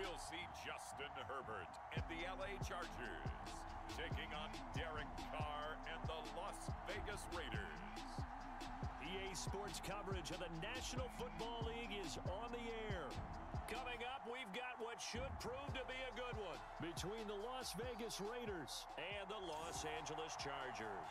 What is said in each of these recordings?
we'll see Justin Herbert and the LA Chargers taking on Derek Carr and the Las Vegas Raiders. EA Sports coverage of the National Football League is on the air. Coming up, we've got what should prove to be a good one between the Las Vegas Raiders and the Los Angeles Chargers.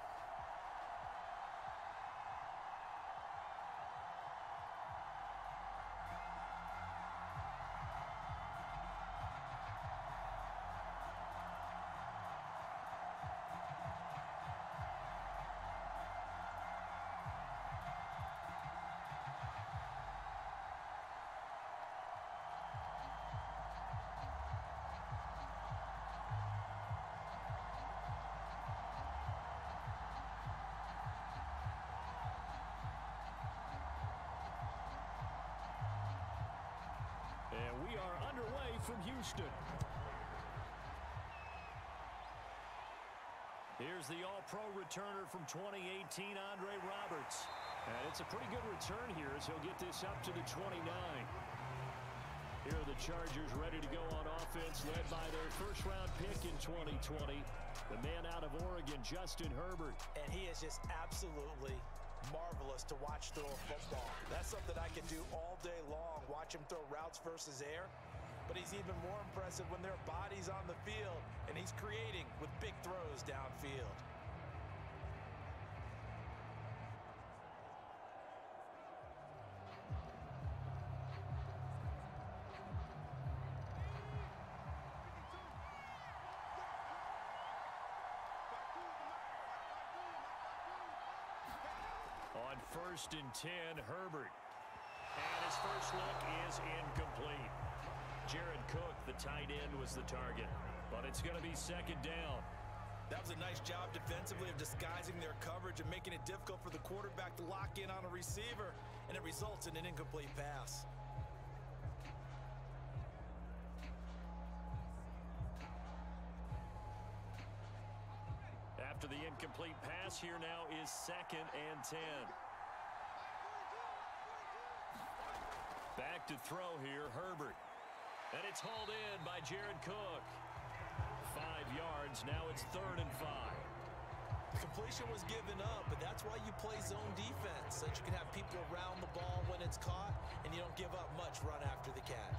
And we are underway from Houston. Here's the All-Pro returner from 2018, Andre Roberts. And it's a pretty good return here as he'll get this up to the 29. Here are the Chargers ready to go on offense, led by their first-round pick in 2020, the man out of Oregon, Justin Herbert. And he is just absolutely marvelous to watch throw a football. That's something I can do all day long, watch him throw routes versus air. But he's even more impressive when there are bodies on the field, and he's creating with big throws downfield. On 1st and 10, Herbert. And his first look is incomplete. Jared Cook, the tight end, was the target. But it's going to be 2nd down. That was a nice job defensively of disguising their coverage and making it difficult for the quarterback to lock in on a receiver. And it results in an incomplete pass. After the incomplete pass, here now is 2nd and 10. Back to throw here, Herbert. And it's hauled in by Jared Cook. 5 yards, now it's 3rd and 5. The completion was given up, but that's why you play zone defense, so that you can have people around the ball when it's caught, and you don't give up much run after the catch.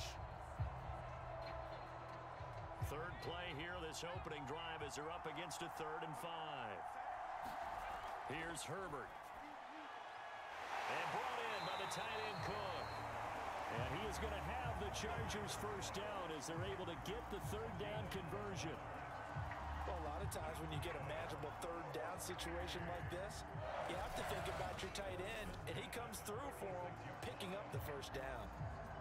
Third play here, this opening drive, as they're up against a 3rd and 5. Here's Herbert. And brought in by the tight end Cook. And he is going to have the Chargers first down as they're able to get the 3rd down conversion. Well, a lot of times when you get a manageable 3rd down situation like this, you have to think about your tight end, and he comes through for him, picking up the 1st down.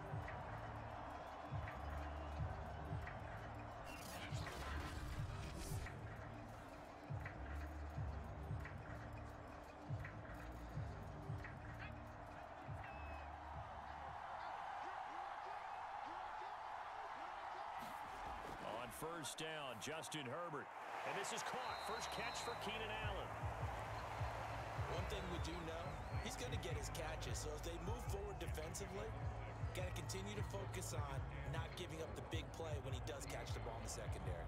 On 1st down, Justin Herbert. And this is caught. First catch for Keenan Allen. One thing we do know, he's going to get his catches. So as they move forward defensively, got to continue to focus on not giving up the big play when he does catch the ball in the secondary.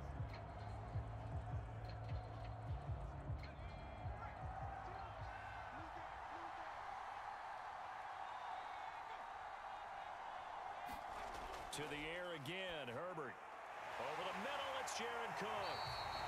To the air again, Herbert. Over the middle, it's Jared Cook.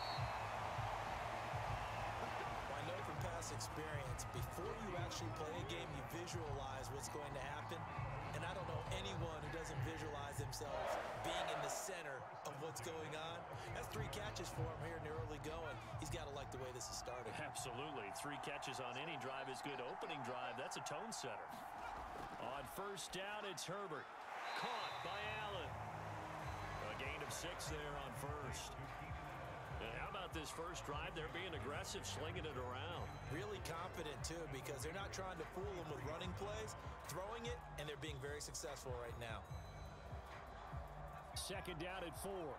I know from past experience, before you actually play a game, you visualize what's going to happen. And I don't know anyone who doesn't visualize themselves being in the center of what's going on. That's 3 catches for him here in the early going. He's got to like the way this is starting. Absolutely. 3 catches on any drive is good. Opening drive, that's a tone setter. On 1st down, it's Herbert. Caught by Allen. A gain of 6 there on 1st. And how about this first drive? They're being aggressive, slinging it around. Really confident, too, because they're not trying to fool them with running plays, throwing it, and they're being very successful right now. 2nd down at 4.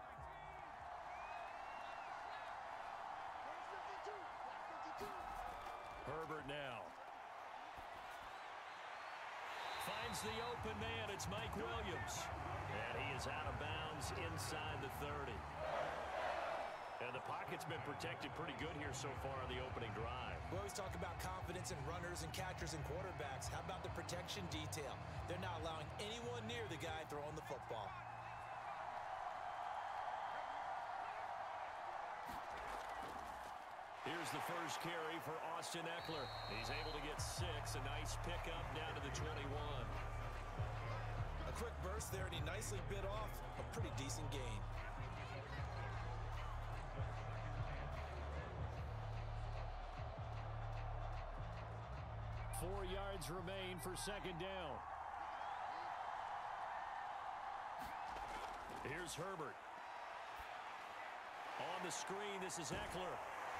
Herbert now. Finds the open man. It's Mike Williams. And he is out of bounds inside the 30. And the pocket's been protected pretty good here so far on the opening drive. We always talk about confidence in runners and catchers and quarterbacks. How about the protection detail? They're not allowing anyone near the guy throwing the football. Here's the first carry for Austin Ekeler. He's able to get 6. A nice pickup down to the 21. A quick burst there, and he nicely bit off a pretty decent gain. Four yards remain for second down. Here's Herbert. On the screen, this is Ekeler.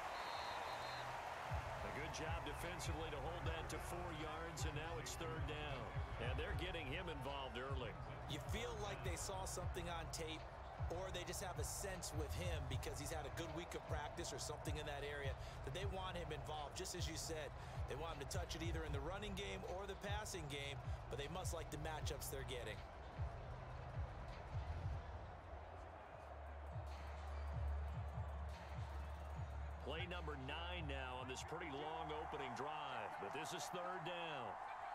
A good job defensively to hold that to 4 yards, and now it's third down. And they're getting him involved early. You feel like they saw something on tape, or they just have a sense with him because he's had a good week of practice or something in that area that they want him involved. Just as you said, they want him to touch it either in the running game or the passing game, but they must like the matchups they're getting. Play number 9 now on this pretty long opening drive, but this is third down.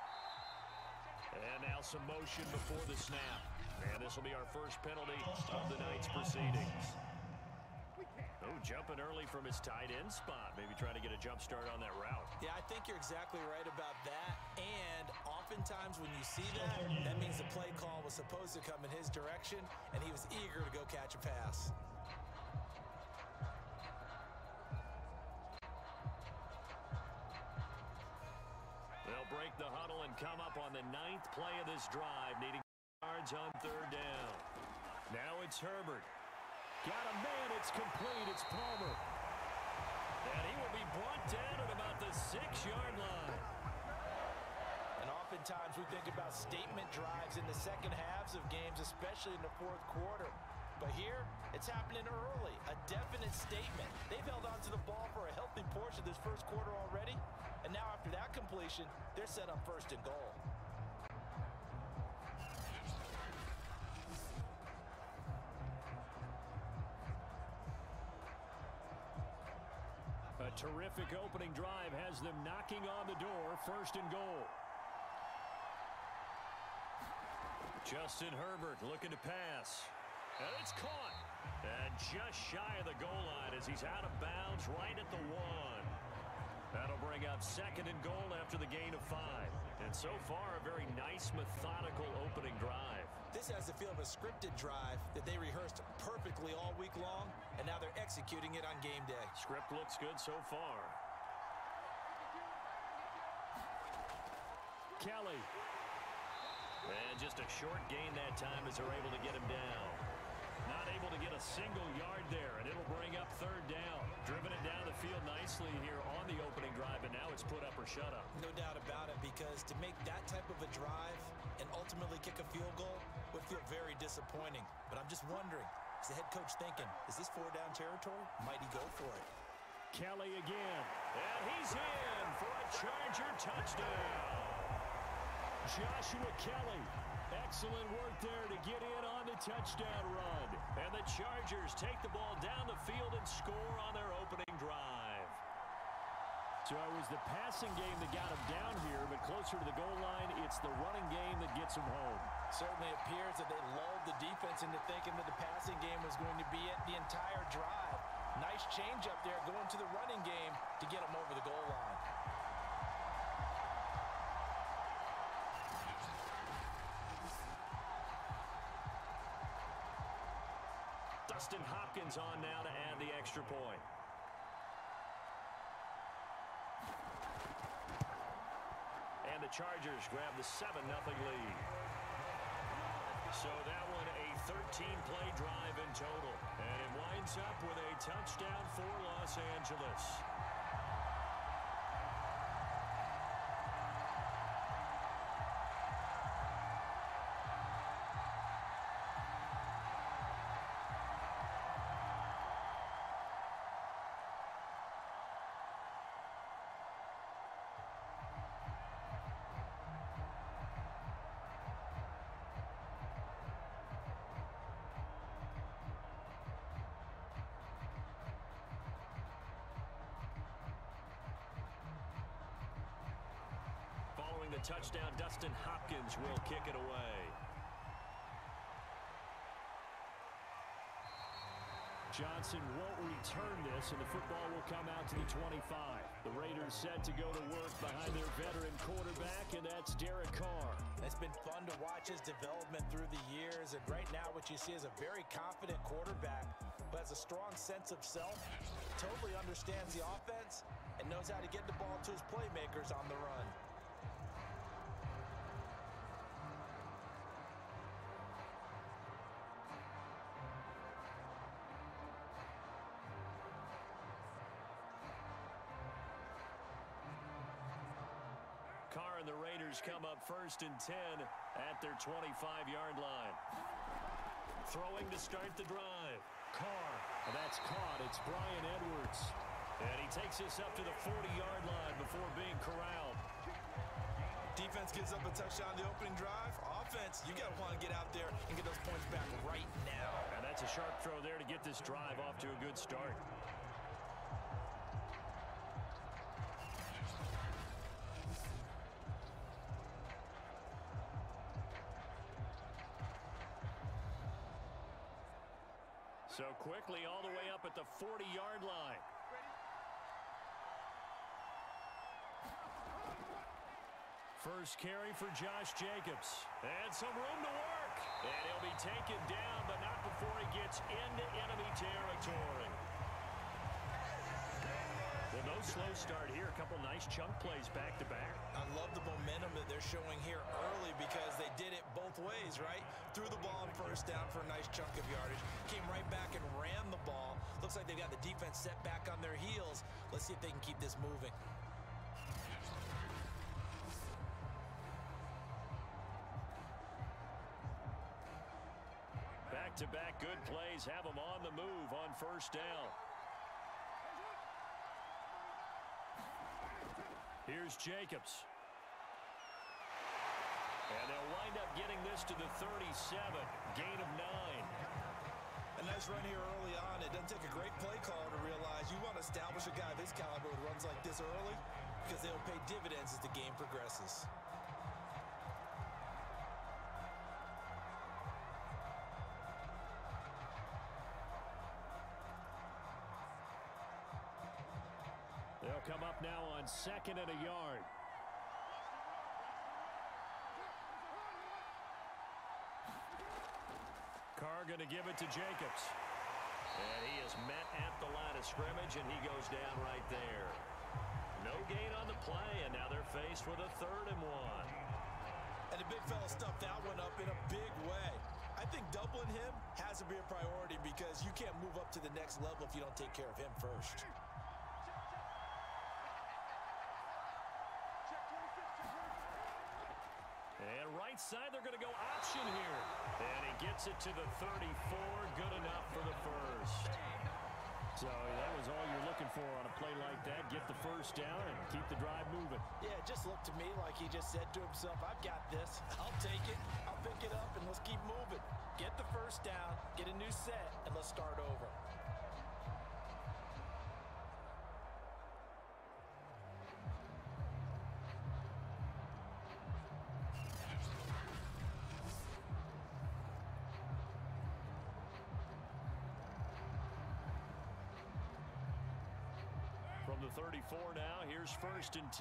And now some motion before the snap. And this will be our first penalty of the night's proceedings. Oh, jumping early from his tight end spot. Maybe trying to get a jump start on that route. Yeah, I think you're exactly right about that. And oftentimes when you see that, that means the play call was supposed to come in his direction, and he was eager to go catch a pass. They'll break the huddle and come up on the 9th play of this drive, needing yards on third down. Now it's Herbert. Got a man. It's complete. It's Palmer. And he will be brought down at about the 6-yard line. And oftentimes we think about statement drives in the second halves of games, especially in the fourth quarter. But here, it's happening early. A definite statement. They've held on to the ball for a healthy portion of this first quarter already. And now after that completion, they're set up first and goal. A terrific opening drive has them knocking on the door, first and goal. Justin Herbert looking to pass. And it's caught. And just shy of the goal line as he's out of bounds right at the 1. That'll bring up second and goal after the gain of 5. And so far, a very nice, methodical opening drive. This has the feel of a scripted drive that they rehearsed perfectly all week long, and now they're executing it on game day. Script looks good so far. Kelly. And just a short gain that time as they're able to get him down. Not able to get a single yard there, and it'll bring up third down. Driven it down the field nicely here on the opening drive, and now it's put up or shut up. No doubt about it, because to make that type of a drive and ultimately kick a field goal would feel very disappointing. But I'm just wondering, is the head coach thinking, is this 4-down territory? Might he go for it? Kelly again, and he's in for a Charger touchdown. Joshua Kelly. Excellent work there to get in on the touchdown run. And the Chargers take the ball down the field and score on their opening drive. So it was the passing game that got him down here, but closer to the goal line, it's the running game that gets him home. Certainly appears that they lulled the defense into thinking that the passing game was going to be it the entire drive. Nice change up there going to the running game to get him over the goal line. Dustin Hopkins on now to add the extra point. And the Chargers grab the 7-0 lead. So that one a 13-play drive in total. And it winds up with a touchdown for Los Angeles. the touchdown. Dustin Hopkins will kick it away. Johnson won't return this, and the football will come out to the 25. The Raiders set to go to work behind their veteran quarterback, and that's Derek Carr. It's been fun to watch his development through the years, and right now what you see is a very confident quarterback who has a strong sense of self, totally understands the offense, and knows how to get the ball to his playmakers on the run. Carr and the Raiders come up 1st and 10 at their 25-yard line. Throwing to start the drive. Carr, that's caught. It's Bryan Edwards. And he takes this up to the 40-yard line before being corralled. Defense gives up a touchdown the opening drive. Offense, you got to want to get out there and get those points back right now. And that's a sharp throw there to get this drive off to a good start. So quickly all the way up at the 40-yard line. First carry for Josh Jacobs. And some room to work. And he'll be taken down, but not before he gets into enemy territory. Well, no slow start here. A couple nice chunk plays back-to-back. I love the momentum that they're showing here early because they did it both ways, right? Threw the ball on first down for a nice chunk of yardage. Came right back and ran the ball. Looks like they've got the defense set back on their heels. Let's see if they can keep this moving. Back-to-back good plays have them on the move on first down. Here's Jacobs. And they'll wind up getting this to the 37. Gain of 9. A nice run here early on. It doesn't take a great play caller to realize you want to establish a guy of his caliber with runs like this early because they'll pay dividends as the game progresses. They'll come up now on 2nd and a yard. Carr going to give it to Jacobs. And he is met at the line of scrimmage, and he goes down right there. No gain on the play, and now they're faced with a 3rd and 1. And the big fella stuffed that one up in a big way. I think doubling him has to be a priority because you can't move up to the next level if you don't take care of him first. And right side, they're going to go option here. And he gets it to the 34. Good enough for the first. So that was all you're looking for on a play like that. Get the first down and keep the drive moving. Yeah, it just looked to me like he just said to himself, I've got this. I'll take it. I'll pick it up, and let's keep moving. Get the first down, get a new set, and let's start over. From the 34 now, here's 1st and 10.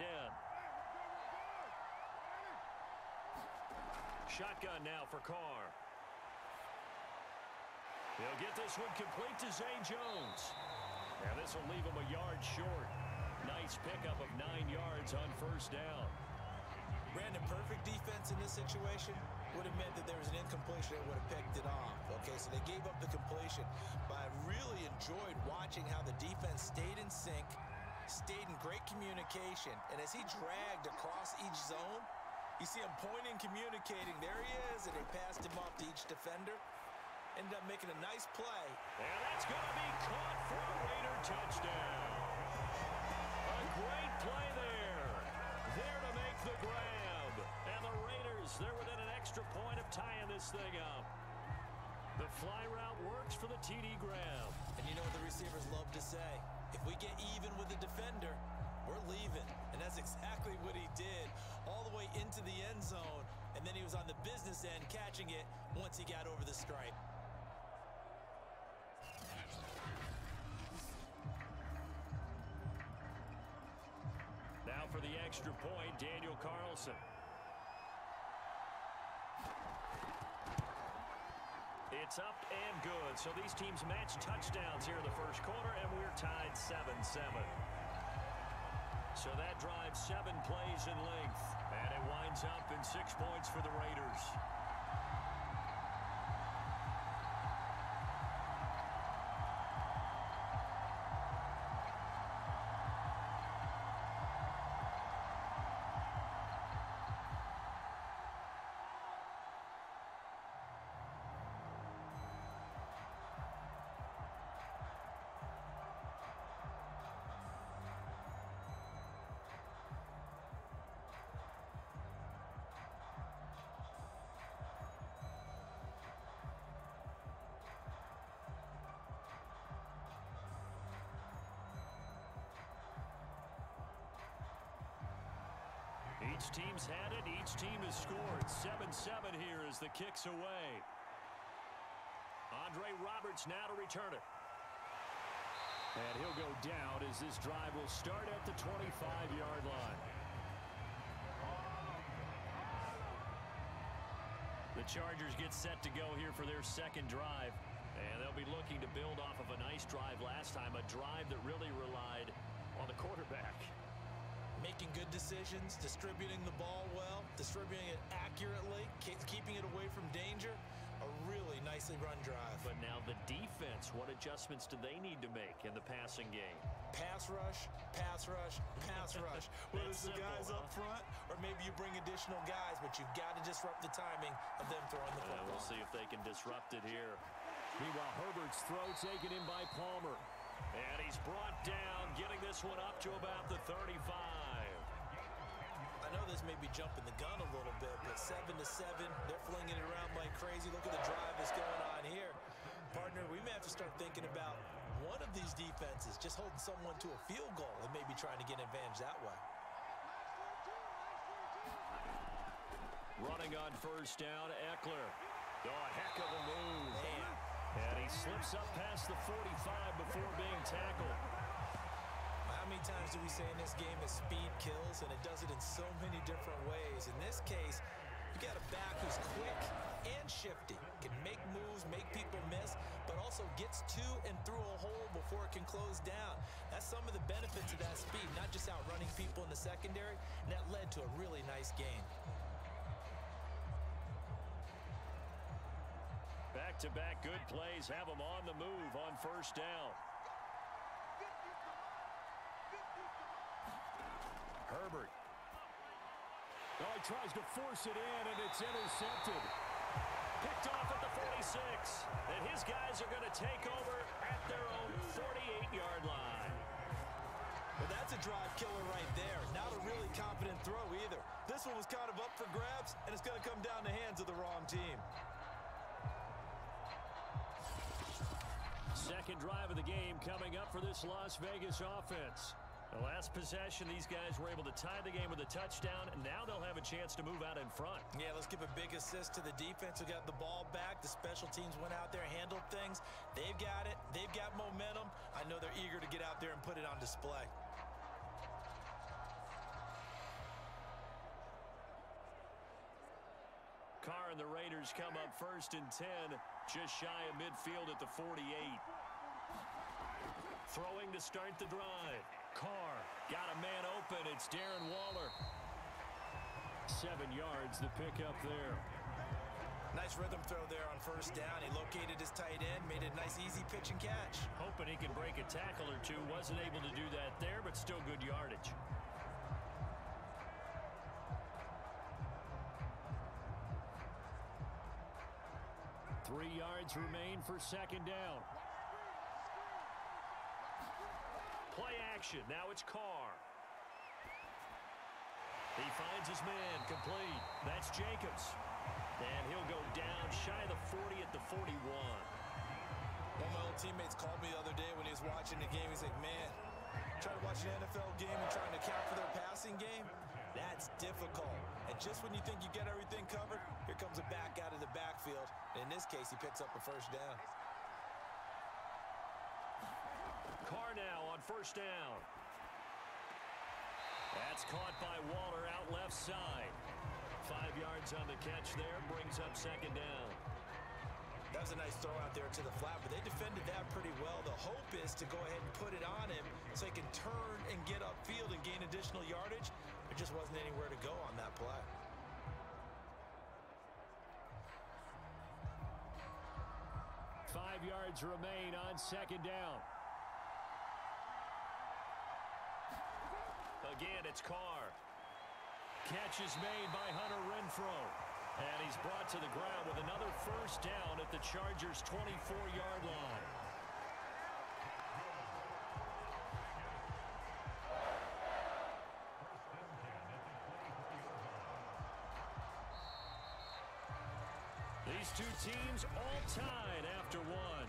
Shotgun now for Carr. He'll get this one complete to Zay Jones. And this will leave him a yard short. Nice pickup of 9 yards on first down. Brandon, perfect defense in this situation would have meant that there was an incompletion that would have picked it off. Okay, so they gave up the completion. But I really enjoyed watching how the defense stayed in sync, stayed in great communication. And as he dragged across each zone, you see him pointing, communicating. There he is, and they passed him off to each defender. Ended up making a nice play. And that's going to be caught for a Raider touchdown. A great play there. There to make the grab. And the Raiders, they're within an extra point of tying this thing up. The fly route works for the TD grab. And you know what the receivers love to say? If we get even with the defender, we're leaving. And that's exactly what he did. All the way into was on the business end catching it once he got over the stripe. Now for the extra point, Daniel Carlson. It's up and good. So these teams match touchdowns here in the first quarter, and we're tied 7-7. So that drives 7 plays in length, and it winds up in 6 points for the Raiders. Each team's had it. Each team has scored. 7-7 here as the kick's away. Andre Roberts now to return it. And he'll go down as this drive will start at the 25-yard line. The Chargers get set to go here for their second drive. And they'll be looking to build off of a nice drive last time, a drive that really relied on the quarterback. Making good decisions, distributing the ball well, distributing it accurately, keeping it away from danger. A really nicely run drive. But now the defense, what adjustments do they need to make in the passing game? Pass rush, pass rush, pass rush. Whether it's the guys up front or maybe you bring additional guys, but you've got to disrupt the timing of them throwing the football. We'll see if they can disrupt it here. Meanwhile, Herbert's throw taken in by Palmer. And he's brought down, getting this one up to about the 35. I know this may be jumping the gun a little bit, but 7-7, they're flinging it around like crazy. Look at the drive that's going on here. Partner, we may have to start thinking about one of these defenses just holding someone to a field goal and maybe trying to get an advantage that way. Running on first down, Eckler. Oh, heck of a move. Man. And he slips up past the 45 before being tackled. How many times do we say in this game that speed kills, and it does it in so many different ways? In this case, you got a back who's quick and shifty, can make moves, make people miss, but also gets to and through a hole before it can close down. That's some of the benefits of that speed, not just outrunning people in the secondary, and that led to a really nice gain. Back-to-back good plays have him on the move on first down. Herbert. Oh, he tries to force it in, and it's intercepted. Picked off at the 46. And his guys are going to take over at their own 48-yard line. Well, that's a drive killer right there. Not a really confident throw either. This one was kind of up for grabs, and it's going to come down the hands of the wrong team. Second drive of the game coming up for this Las Vegas offense. The last possession, these guys were able to tie the game with a touchdown, and now they'll have a chance to move out in front. Yeah, let's give a big assist to the defense who got the ball back. The special teams went out there, handled things. They've got it. They've got momentum. I know they're eager to get out there and put it on display. Carr and the Raiders come up first and 10, just shy of midfield at the 48. Throwing to start the drive. Carr got a man open. It's Darren Waller. 7 yards the pickup there. Nice rhythm throw there on first down. He located his tight end, made a nice easy pitch and catch. Hoping he can break a tackle or two. Wasn't able to do that there, but still good yardage. Three yards remain for second down. Play action. Now it's Carr. He finds his man. Complete. That's Jacobs. And he'll go down shy of the 40 at the 41. One of my old teammates called me the other day when he was watching the game. He's like, man, trying to watch an NFL game and trying to account for their passing game, that That's difficult. And just when you think you get everything covered, here comes a back out of the backfield. And in this case, he picks up a first down. Carr now on first down. That's caught by Waller out left side. 5 yards on the catch there, brings up second down. That was a nice throw out there to the flat, but they defended that pretty well. The hope is to go ahead and put it on him so he can turn and get upfield and gain additional yardage. There just wasn't anywhere to go on that play. Five yards remain on second down. Again, it's Carr. Catch is made by Hunter Renfrow. And he's brought to the ground with another first down at the Chargers' 24-yard line. These two teams all tied after one.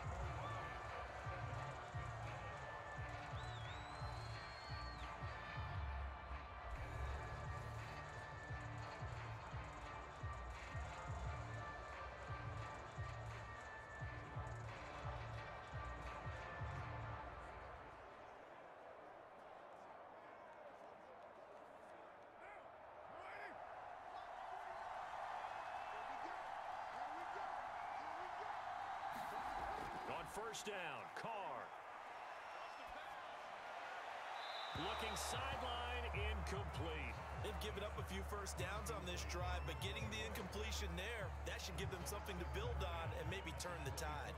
First down, Carr. Looking sideline, incomplete. They've given up a few first downs on this drive, but getting the incompletion there, that should give them something to build on and maybe turn the tide.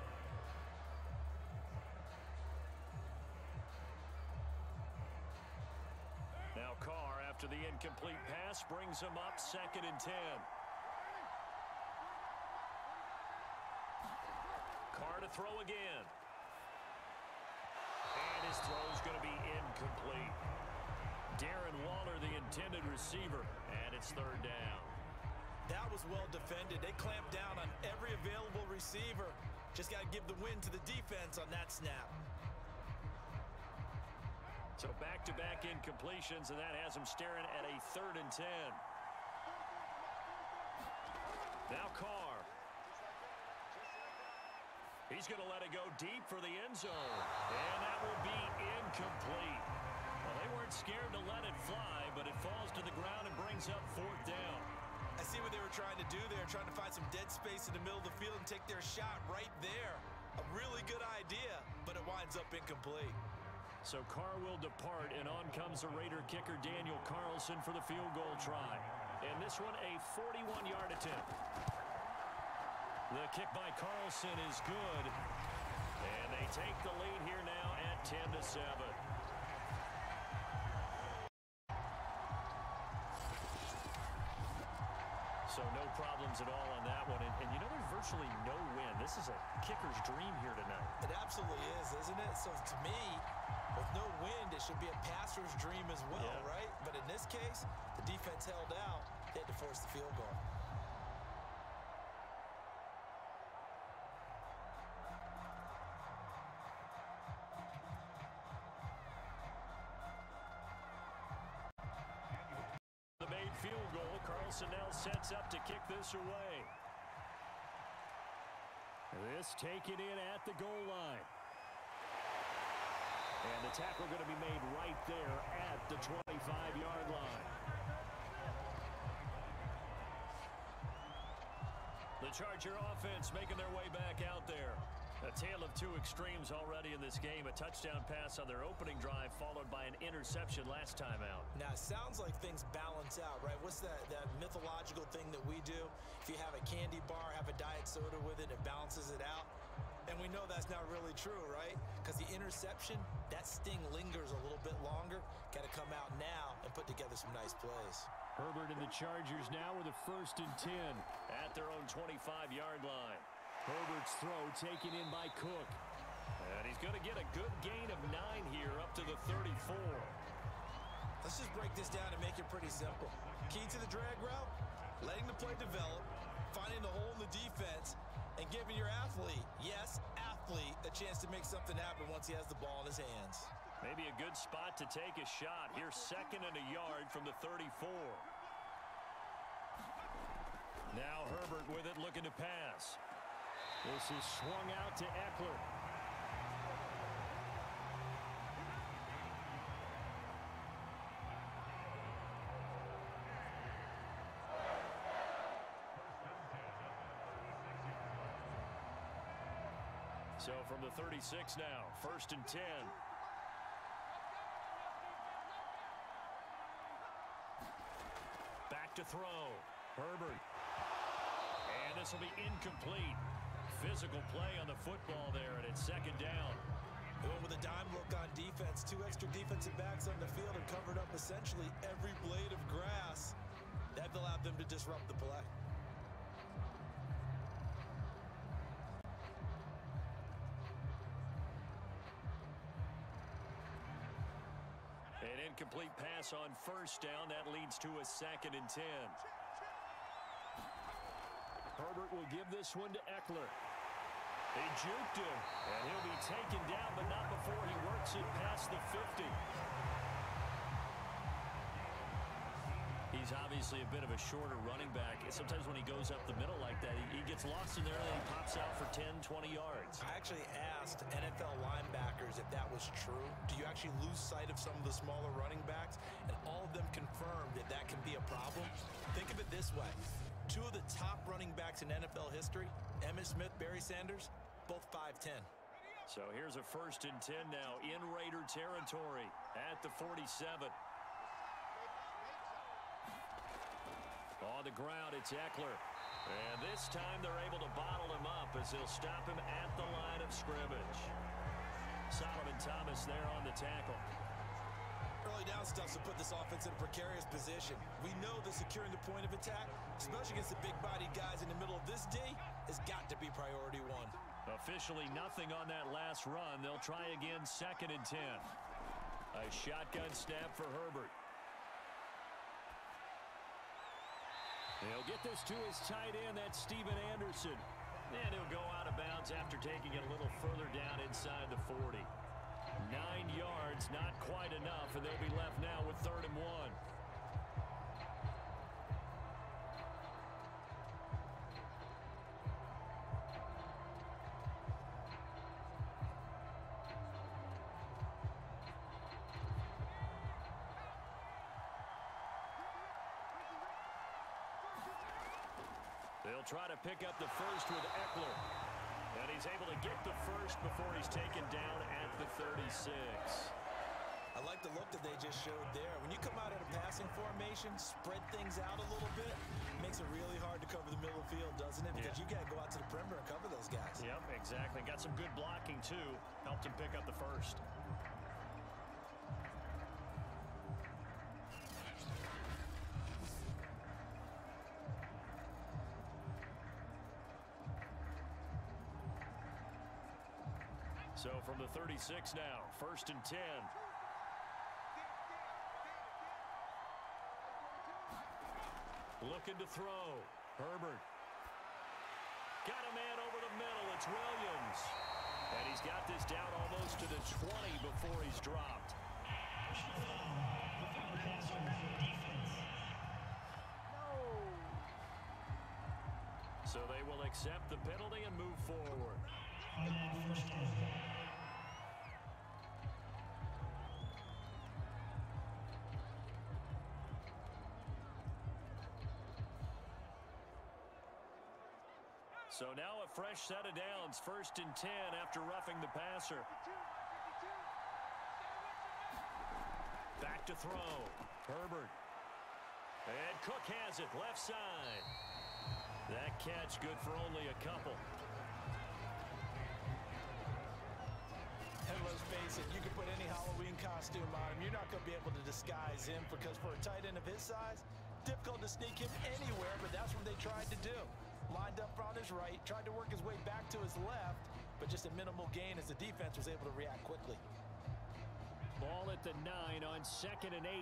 Now Carr, after the incomplete pass, brings him up 2nd and 10. Carr to throw again. And his throw's going to be incomplete. Darren Waller, the intended receiver, and it's 3rd down. That was well defended. They clamped down on every available receiver. Just got to give the win to the defense on that snap. So back-to-back incompletions, and that has him staring at a 3rd and 10. Now Carr. He's going to let it go deep for the end zone. And that will be incomplete. Well, they weren't scared to let it fly, but it falls to the ground and brings up 4th down. I see what they were trying to do there, trying to find some dead space in the middle of the field and take their shot right there. A really good idea, but it winds up incomplete. So Carr will depart, and on comes the Raider kicker Daniel Carlson for the field goal try. And this one a 41-yard attempt. The kick by Carlson is good. And they take the lead here now at 10-7. So no problems at all on that one. And you know, there's virtually no win. This is a kicker's dream here tonight. It absolutely is, isn't it? So to me, with no wind, it should be a passer's dream as well, right? But in this case, the defense held out. They had to force the field goal. Field goal. Carlson now sets up to kick this away. This taken in at the goal line. And the tackle going to be made right there at the 25-yard line. The Charger offense making their way back out there. A tale of two extremes already in this game. A touchdown pass on their opening drive followed by an interception last time out. Now, it sounds like things balance out, right? What's that mythological thing that we do? If you have a candy bar, have a diet soda with it, it balances it out. And we know that's not really true, right? Because the interception, that sting lingers a little bit longer. Got to come out now and put together some nice plays. Herbert and the Chargers now with a 1st and 10 at their own 25-yard line. Herbert's throw taken in by Cook. And he's going to get a good gain of 9 here up to the 34. Let's just break this down and make it pretty simple. Key to the drag route, letting the play develop, finding the hole in the defense, and giving your athlete, yes, athlete, a chance to make something happen once he has the ball in his hands. Maybe a good spot to take a shot. Here's 2nd and a yard from the 34. Now Herbert with it, looking to pass. This is swung out to Eckler. So from the 36 now, 1st and 10. Back to throw. Herbert. And this will be incomplete. Physical play on the football there, and it's 2nd down. With a dime look on defense, 2 extra defensive backs on the field and covered up essentially every blade of grass. That allowed them to disrupt the play. An incomplete pass on 1st down. That leads to a 2nd and 10. Herbert will give this one to Eckler. He juked him, and he'll be taken down, but not before he works it past the 50. He's obviously a bit of a shorter running back. Sometimes when he goes up the middle like that, he gets lost in there, and then he pops out for 10, 20 yards. I actually asked NFL linebackers if that was true. Do you actually lose sight of some of the smaller running backs? And all of them confirmed that that can be a problem. Think of it this way. 2 of the top running backs in NFL history, Emmitt Smith, Barry Sanders, both 5'10". So here's a 1st and 10 now in Raider territory at the 47. On the ground, it's Eckler. And this time they're able to bottle him up as they'll stop him at the line of scrimmage. Solomon Thomas there on the tackle. Early down stuff to put this offense in a precarious position. We know that securing the point of attack, especially against the big-bodied guys in the middle of this D, has got to be priority 1. Officially nothing on that last run. They'll try again 2nd and 10. A shotgun snap for Herbert. He'll get this to his tight end. That's Steven Anderson. And he'll go out of bounds after taking it a little further down inside the 40. 9 yards, not quite enough, and they'll be left now with 3rd and 1. They'll try to pick up the first with Eckler. And he's able to get the first before he's taken down at the 36. I like the look that they just showed there. When you come out of a passing formation, spread things out a little bit, makes it really hard to cover the middle of the field, doesn't it? Because you got to go out to the perimeter and cover those guys. Yep, exactly. Got some good blocking, too. Helped him pick up the first. So from the 36 now, 1st and 10. Looking to throw. Herbert. Got a man over the middle. It's Williams. And he's got this down almost to the 20 before he's dropped. So they will accept the penalty and move forward. So now a fresh set of downs, 1st and 10 after roughing the passer. Back to throw. Herbert. And Cook has it, left side. That catch good for only a couple. And let's face it, you can put any Halloween costume on him. You're not going to be able to disguise him because for a tight end of his size, difficult to sneak him anywhere, but that's what they tried to do. Lined up on his right, tried to work his way back to his left, but just a minimal gain as the defense was able to react quickly. Ball at the 9 on 2nd and 8.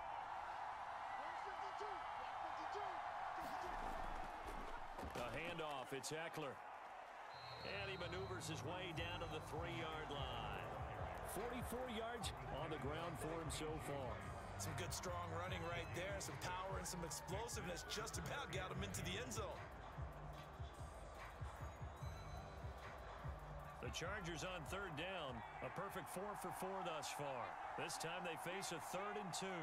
The handoff, it's Eckler. And he maneuvers his way down to the 3-yard line. 44 yards on the ground for him so far. Some good strong running right there, some power and some explosiveness just about got him into the end zone. The Chargers on third down, a perfect 4 for 4 thus far. This time they face a 3rd and 2.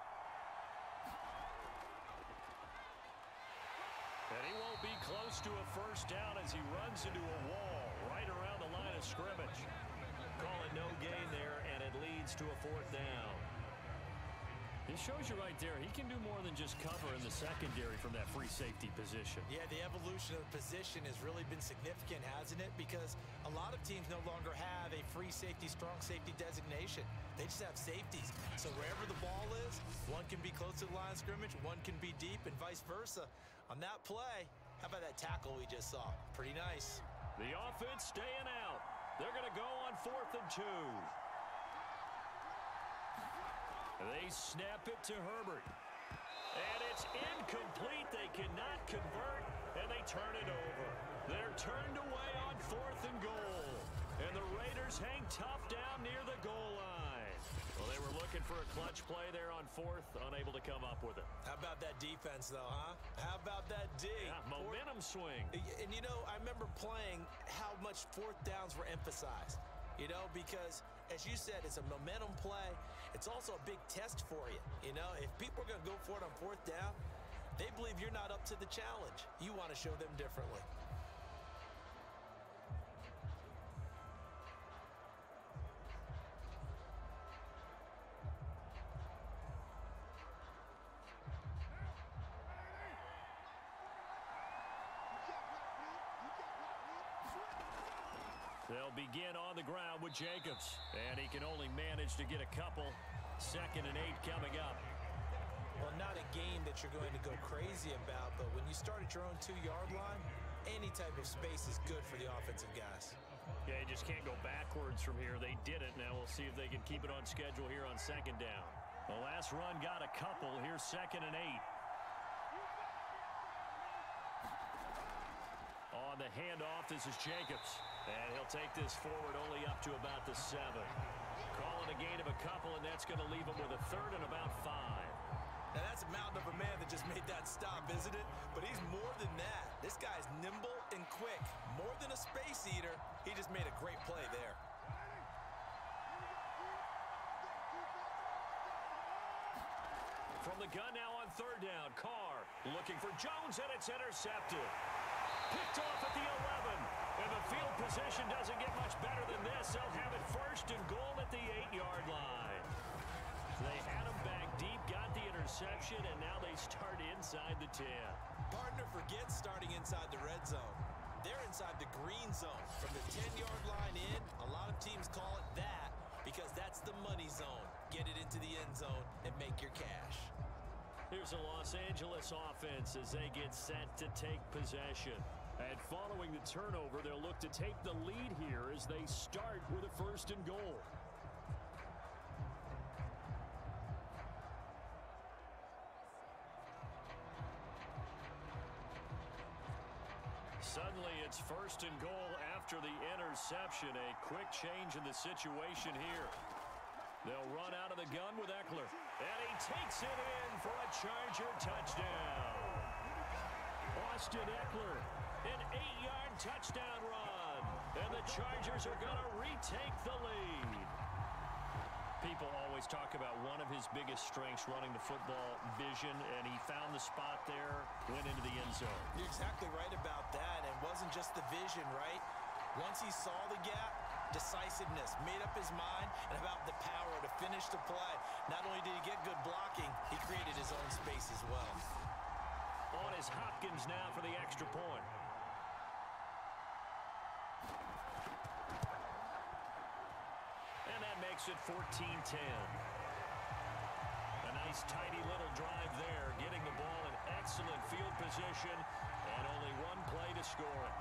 And he won't be close to a first down as he runs into a wall right around the line of scrimmage. Call it no gain there, and it leads to a 4th down. It shows you right there, he can do more than just cover in the secondary from that free safety position. Yeah, the evolution of the position has really been significant, hasn't it? Because a lot of teams no longer have a free safety, strong safety designation. They just have safeties. So wherever the ball is, one can be close to the line of scrimmage, one can be deep, and vice versa. On that play, how about that tackle we just saw? Pretty nice. The offense staying out. They're going to go on 4th and 2. They snap it to Herbert. And it's incomplete. They cannot convert, and they turn it over. They're turned away on 4th and goal. And the Raiders hang tough down near the goal line. Well, they were looking for a clutch play there on 4th, unable to come up with it. How about that defense, though, huh? How about that D? Yeah, momentum swing. And, you know, I remember playing how much 4th downs were emphasized. You know, because, as you said, it's a momentum play. It's also a big test for you. You know, if people are going to go for it on 4th down, they believe you're not up to the challenge. You want to show them differently. They'll begin on the ground with Jacobs, and he can only manage to get a couple. 2nd and 8 coming up. Well, not a game that you're going to go crazy about, but when you start at your own 2-yard line, any type of space is good for the offensive guys. Yeah, you just can't go backwards from here. They did it. Now we'll see if they can keep it on schedule here on 2nd down. The last run got a couple. Here's 2nd and 8. On the handoff, this is Jacobs. And he'll take this forward only up to about the 7. Calling a gain of a couple, and that's going to leave him with a 3rd and about 5. Now, that's a mountain of a man that just made that stop, isn't it? But he's more than that. This guy's nimble and quick. More than a space eater, he just made a great play there. From the gun now on 3rd down, Carr looking for Jones, and it's intercepted. Picked off at the 11. And the field position doesn't get much better than this. They'll have it 1st and goal at the 8-yard line. They had him back deep, got the interception, and now they start inside the 10. Partner forgets starting inside the red zone. They're inside the green zone. From the 10-yard line in, a lot of teams call it that because that's the money zone. Get it into the end zone and make your cash. Here's the Los Angeles offense as they get set to take possession. And following the turnover, they'll look to take the lead here as they start with a 1st and goal. Suddenly, it's 1st and goal after the interception. A quick change in the situation here. They'll run out of the gun with Eckler. And he takes it in for a Charger touchdown. Austin Eckler. An 8-yard touchdown run. And the Chargers are going to retake the lead. People always talk about one of his biggest strengths running the football, vision, and he found the spot there, went into the end zone. You're exactly right about that. And it wasn't just the vision, right? Once he saw the gap, decisiveness, made up his mind, and about the power to finish the play. Not only did he get good blocking, he created his own space as well. On is Hopkins now for the extra point. And that makes it 14-10. A nice tidy little drive there, getting the ball in excellent field position, and only one play to score it.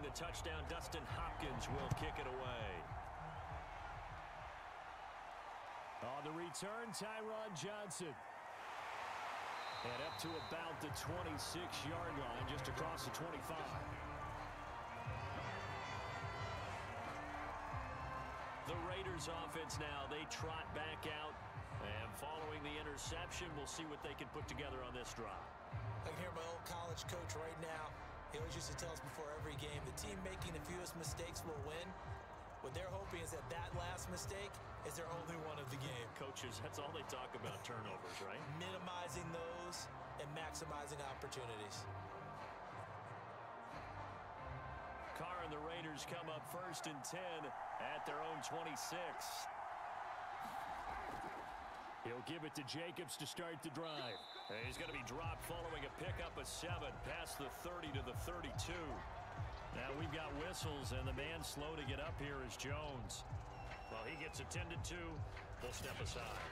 a touchdown. Dustin Hopkins will kick it away. On the return, Tyron Johnson. And up to about the 26-yard line, just across the 25. The Raiders offense now, they trot back out. And following the interception, we'll see what they can put together on this drive. I can hear my old college coach right now. He always used to tell us before every game, the team making the fewest mistakes will win. What they're hoping is that last mistake is their only one of the game. Coaches, that's all they talk about, turnovers, right? Minimizing those and maximizing opportunities. Carr and the Raiders come up 1st and 10 at their own 26. He'll give it to Jacobs to start the drive. And he's going to be dropped following a pickup of 7 past the 30 to the 32. Now we've got whistles, and the man slow to get up here is Jones. Well, he gets attended to. They'll step aside.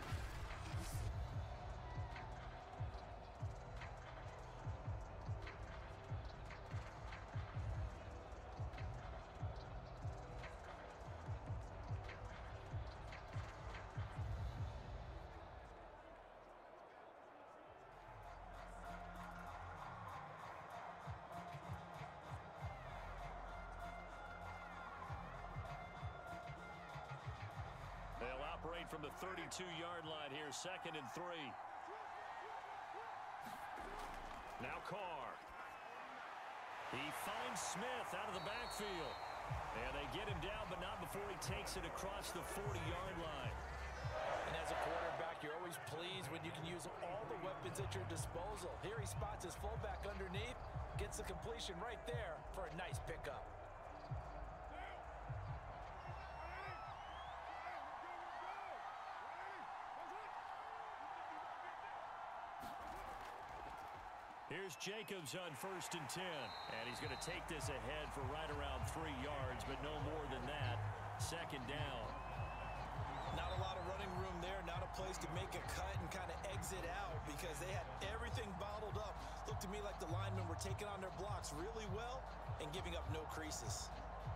They'll operate from the 32-yard line here, 2nd and 3. Now Carr. He finds Smith out of the backfield. And they get him down, but not before he takes it across the 40-yard line. And as a quarterback, you're always pleased when you can use all the weapons at your disposal. Here he spots his fullback underneath, gets the completion right there for a nice pickup. Here's Jacobs on 1st and 10. And he's going to take this ahead for right around 3 yards, but no more than that. 2nd down. Not a lot of running room there. Not a place to make a cut and kind of exit out because they had everything bottled up. Looked to me like the linemen were taking on their blocks really well and giving up no creases.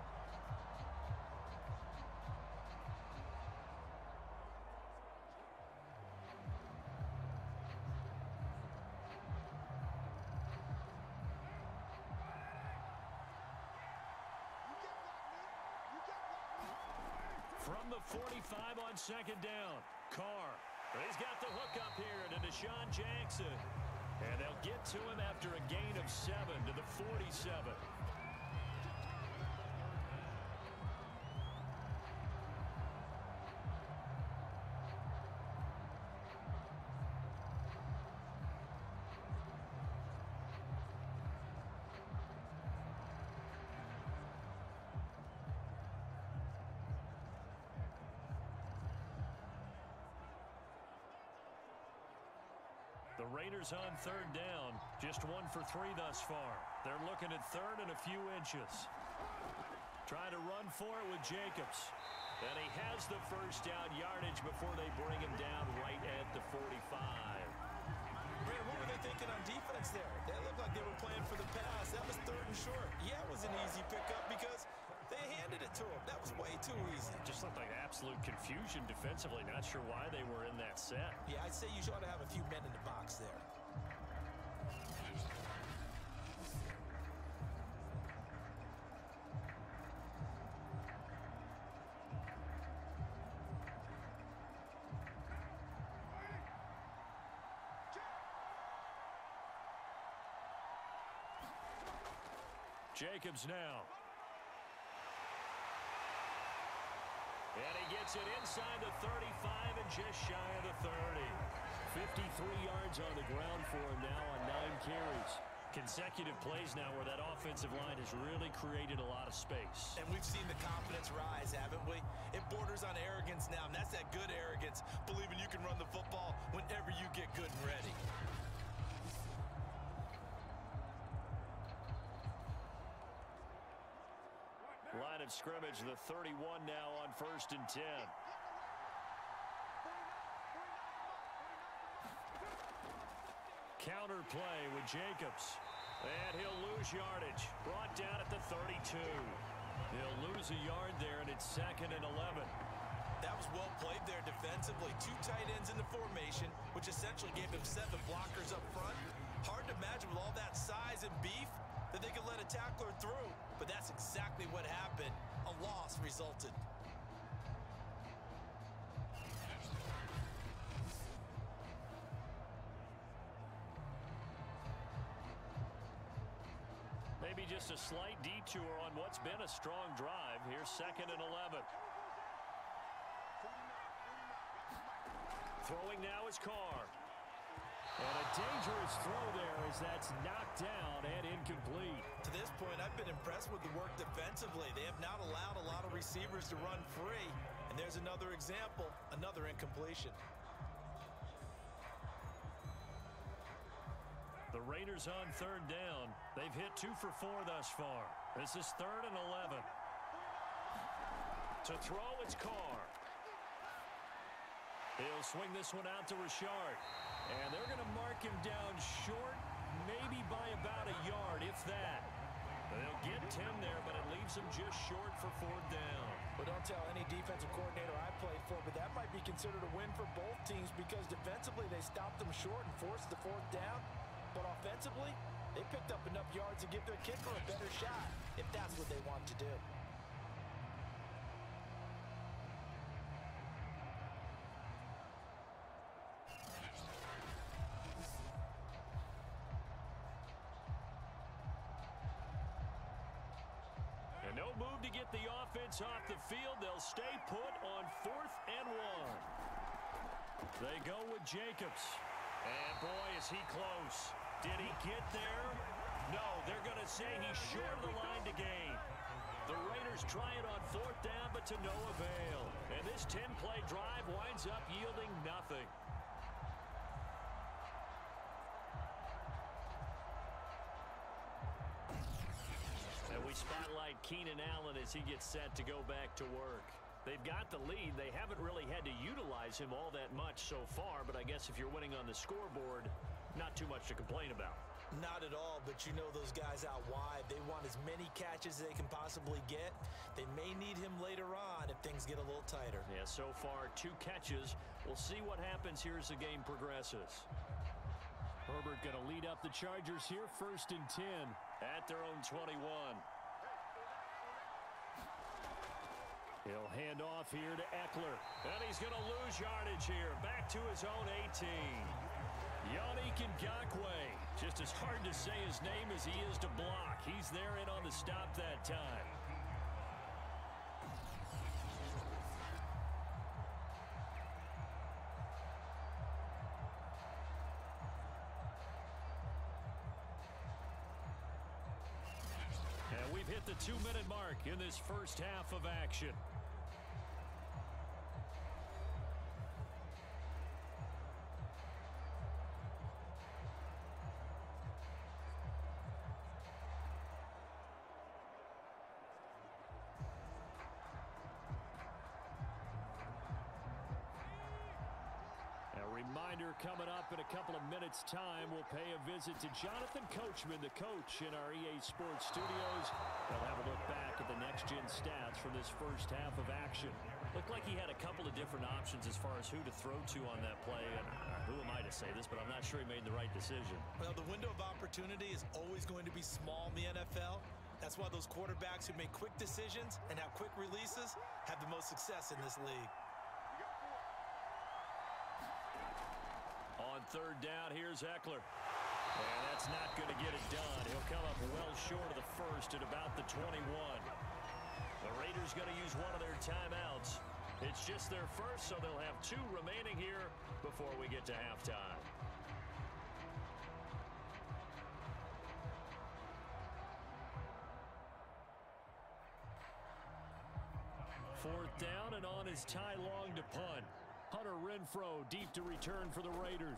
From the 45 on 2nd down, Carr. He's got the hook up here to Deshaun Jackson. And they'll get to him after a gain of 7 to the 47. The Raiders on 3rd down, just 1 for 3 thus far. They're looking at 3rd and a few inches. Trying to run for it with Jacobs. And he has the 1st down yardage before they bring him down right at the 45. Brandon, what were they thinking on defense there? They looked like they were playing for the pass. That was 3rd and short. Yeah, it was an easy pickup because they handed it to him. That was way too easy. Just looked like absolute confusion defensively. Not sure why they were in that set. Yeah, I'd say you ought to have a few men in the box there. Jacobs now. And he gets it inside the 35 and just shy of the 30. 53 yards on the ground for him now on 9 carries. Consecutive plays now where that offensive line has really created a lot of space. And we've seen the confidence rise, haven't we? It borders on arrogance now, and that's that good arrogance, believing you can run the football whenever you get good and ready. Line of scrimmage, the 31 now on 1st and 10. Counter play with Jacobs. And he'll lose yardage. Brought down at the 32. He'll lose a yard there, and it's 2nd and 11. That was well played there defensively. 2 tight ends in the formation, which essentially gave him 7 blockers up front. Hard to imagine with all that size and beef that they could let a tackler through. But that's exactly what happened. A loss resulted. Maybe just a slight detour on what's been a strong drive. Here's 2nd and 11. Throwing now is Carr. And a dangerous throw there as that's knocked down and incomplete. To this point, I've been impressed with the work defensively. They have not allowed a lot of receivers to run free. And there's another example, another incompletion. The Raiders on 3rd down. They've hit 2 for 4 thus far. This is 3rd and 11. To throw, it's Carr. He'll swing this one out to Richard. And they're going to mark him down short, maybe by about a yard, if that. They'll get 10 there, but it leaves them just short for 4th down. Well, don't tell any defensive coordinator I played for, but that might be considered a win for both teams because defensively they stopped them short and forced the 4th down. But offensively, they picked up enough yards to give their kicker a better shot, if that's what they want to do. And no move to get the offense off the field. They'll stay put on 4th and 1. They go with Jacobs. And boy, is he close. Did he get there? No, they're going to say he's short of the line to gain. The Raiders try it on 4th down, but to no avail. And this 10-play drive winds up yielding nothing. And we spotlight Keenan Allen as he gets set to go back to work. They've got the lead. They haven't really had to utilize him all that much so far, but I guess if you're winning on the scoreboard, not too much to complain about. Not at all, but you know those guys out wide. They want as many catches as they can possibly get. They may need him later on if things get a little tighter. Yeah, so far 2 catches. We'll see what happens here as the game progresses. Herbert going to lead up the Chargers here, 1st and 10 at their own 21. He'll hand off here to Eckler. And he's going to lose yardage here. Back to his own 18. Yannick Ngakoue. Just as hard to say his name as he is to block. He's there in on the stop that time. And we've hit the 2-minute mark in this first half of action. Reminder coming up in a couple of minutes' time, we'll pay a visit to Jonathan Coachman, the coach in our EA Sports studios. They'll have a look back at the next-gen stats from this first half of action. Looked like he had a couple of different options as far as who to throw to on that play. And who am I to say this, but I'm not sure he made the right decision. Well, the window of opportunity is always going to be small in the NFL. That's why those quarterbacks who make quick decisions and have quick releases have the most success in this league. On 3rd down, here's Eckler. And that's not going to get it done. He'll come up well short of the first at about the 21. The Raiders going to use one of their timeouts. It's just their first, so they'll have 2 remaining here before we get to halftime. Fourth down and on is Ty Long to punt. Hunter Renfrow deep to return for the Raiders.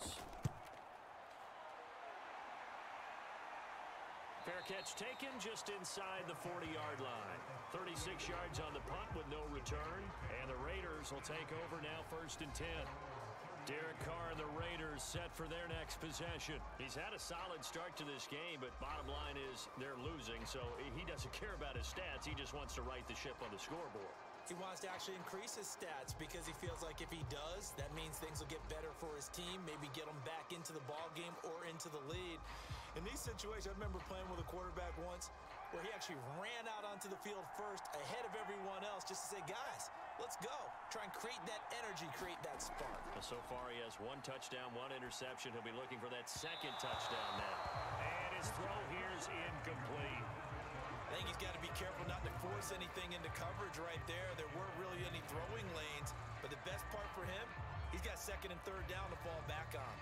Fair catch taken just inside the 40-yard line. 36 yards on the punt with no return. And the Raiders will take over now 1st and 10. Derek Carr and the Raiders set for their next possession. He's had a solid start to this game, but bottom line is they're losing, so he doesn't care about his stats. He just wants to right the ship on the scoreboard. He wants to actually increase his stats because he feels like if he does, that means things will get better for his team, maybe get them back into the ball game or into the lead. In these situations, I remember playing with a quarterback once where he actually ran out onto the field first ahead of everyone else just to say, guys, let's go. Try and create that energy, create that spark. Well, so far he has 1 touchdown, 1 interception. He'll be looking for that second touchdown now. And his throw here is incomplete. I think he's got to be careful not to force anything into coverage right there. There weren't really any throwing lanes, but the best part for him, he's got 2nd and 3rd down to fall back on.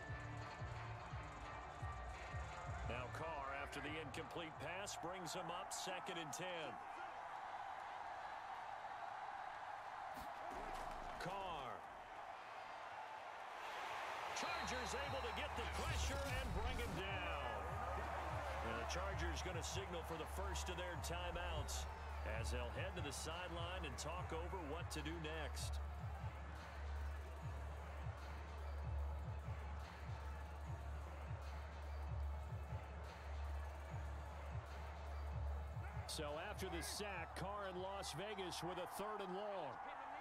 Now Carr, after the incomplete pass, brings him up 2nd and 10. Carr. Chargers able to get the pressure and bring him down. And the Chargers going to signal for the first of their timeouts as they'll head to the sideline and talk over what to do next. So after the sack, Carr in Las Vegas with a 3rd and long.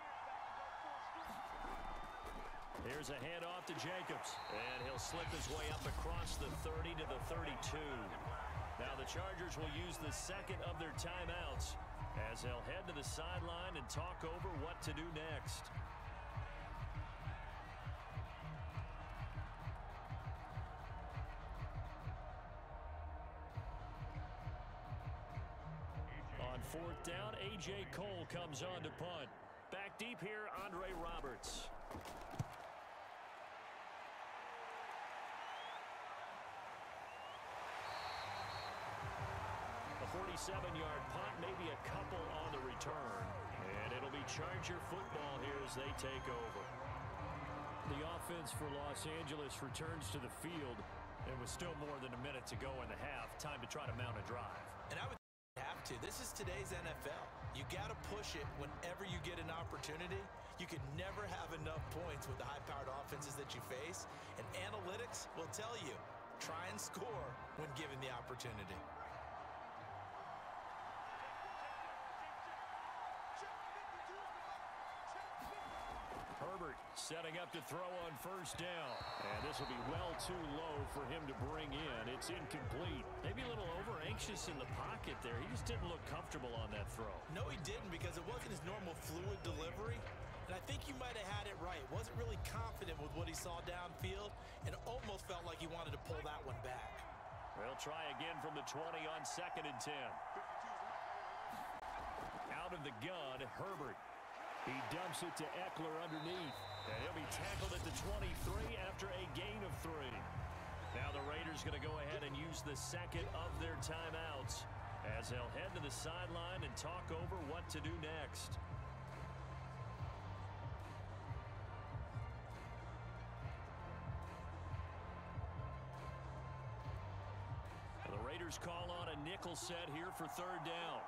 Here's a handoff to Jacobs, and he'll slip his way up across the 30 to the 32. Now the Chargers will use the second of their timeouts as they'll head to the sideline and talk over what to do next. On 4th down, A.J. Cole comes on to punt. Back deep here, Andre Roberts. A 47-yard punt, maybe a couple on the return. And it'll be Charger football here as they take over. The offense for Los Angeles returns to the field. And with still more than a minute to go in the half, time to try to mount a drive. And I would have to. This is today's NFL. You got to push it whenever you get an opportunity. You can never have enough points with the high-powered offenses that you face. And analytics will tell you, try and score when given the opportunity. Herbert setting up to throw on 1st down. And this will be well too low for him to bring in. It's incomplete. Maybe a little over-anxious in the pocket there. He just didn't look comfortable on that throw. No, he didn't, because it wasn't his normal fluid delivery. And I think you might have had it right. Wasn't really confident with what he saw downfield and almost felt like he wanted to pull that one back. They'll try again from the 20 on 2nd and 10. Out of the gun, Herbert. He dumps it to Eckler underneath. And he'll be tackled at the 23 after a gain of 3. Now the Raiders going to go ahead and use the second of their timeouts as they'll head to the sideline and talk over what to do next. The Raiders call on a nickel set here for 3rd down.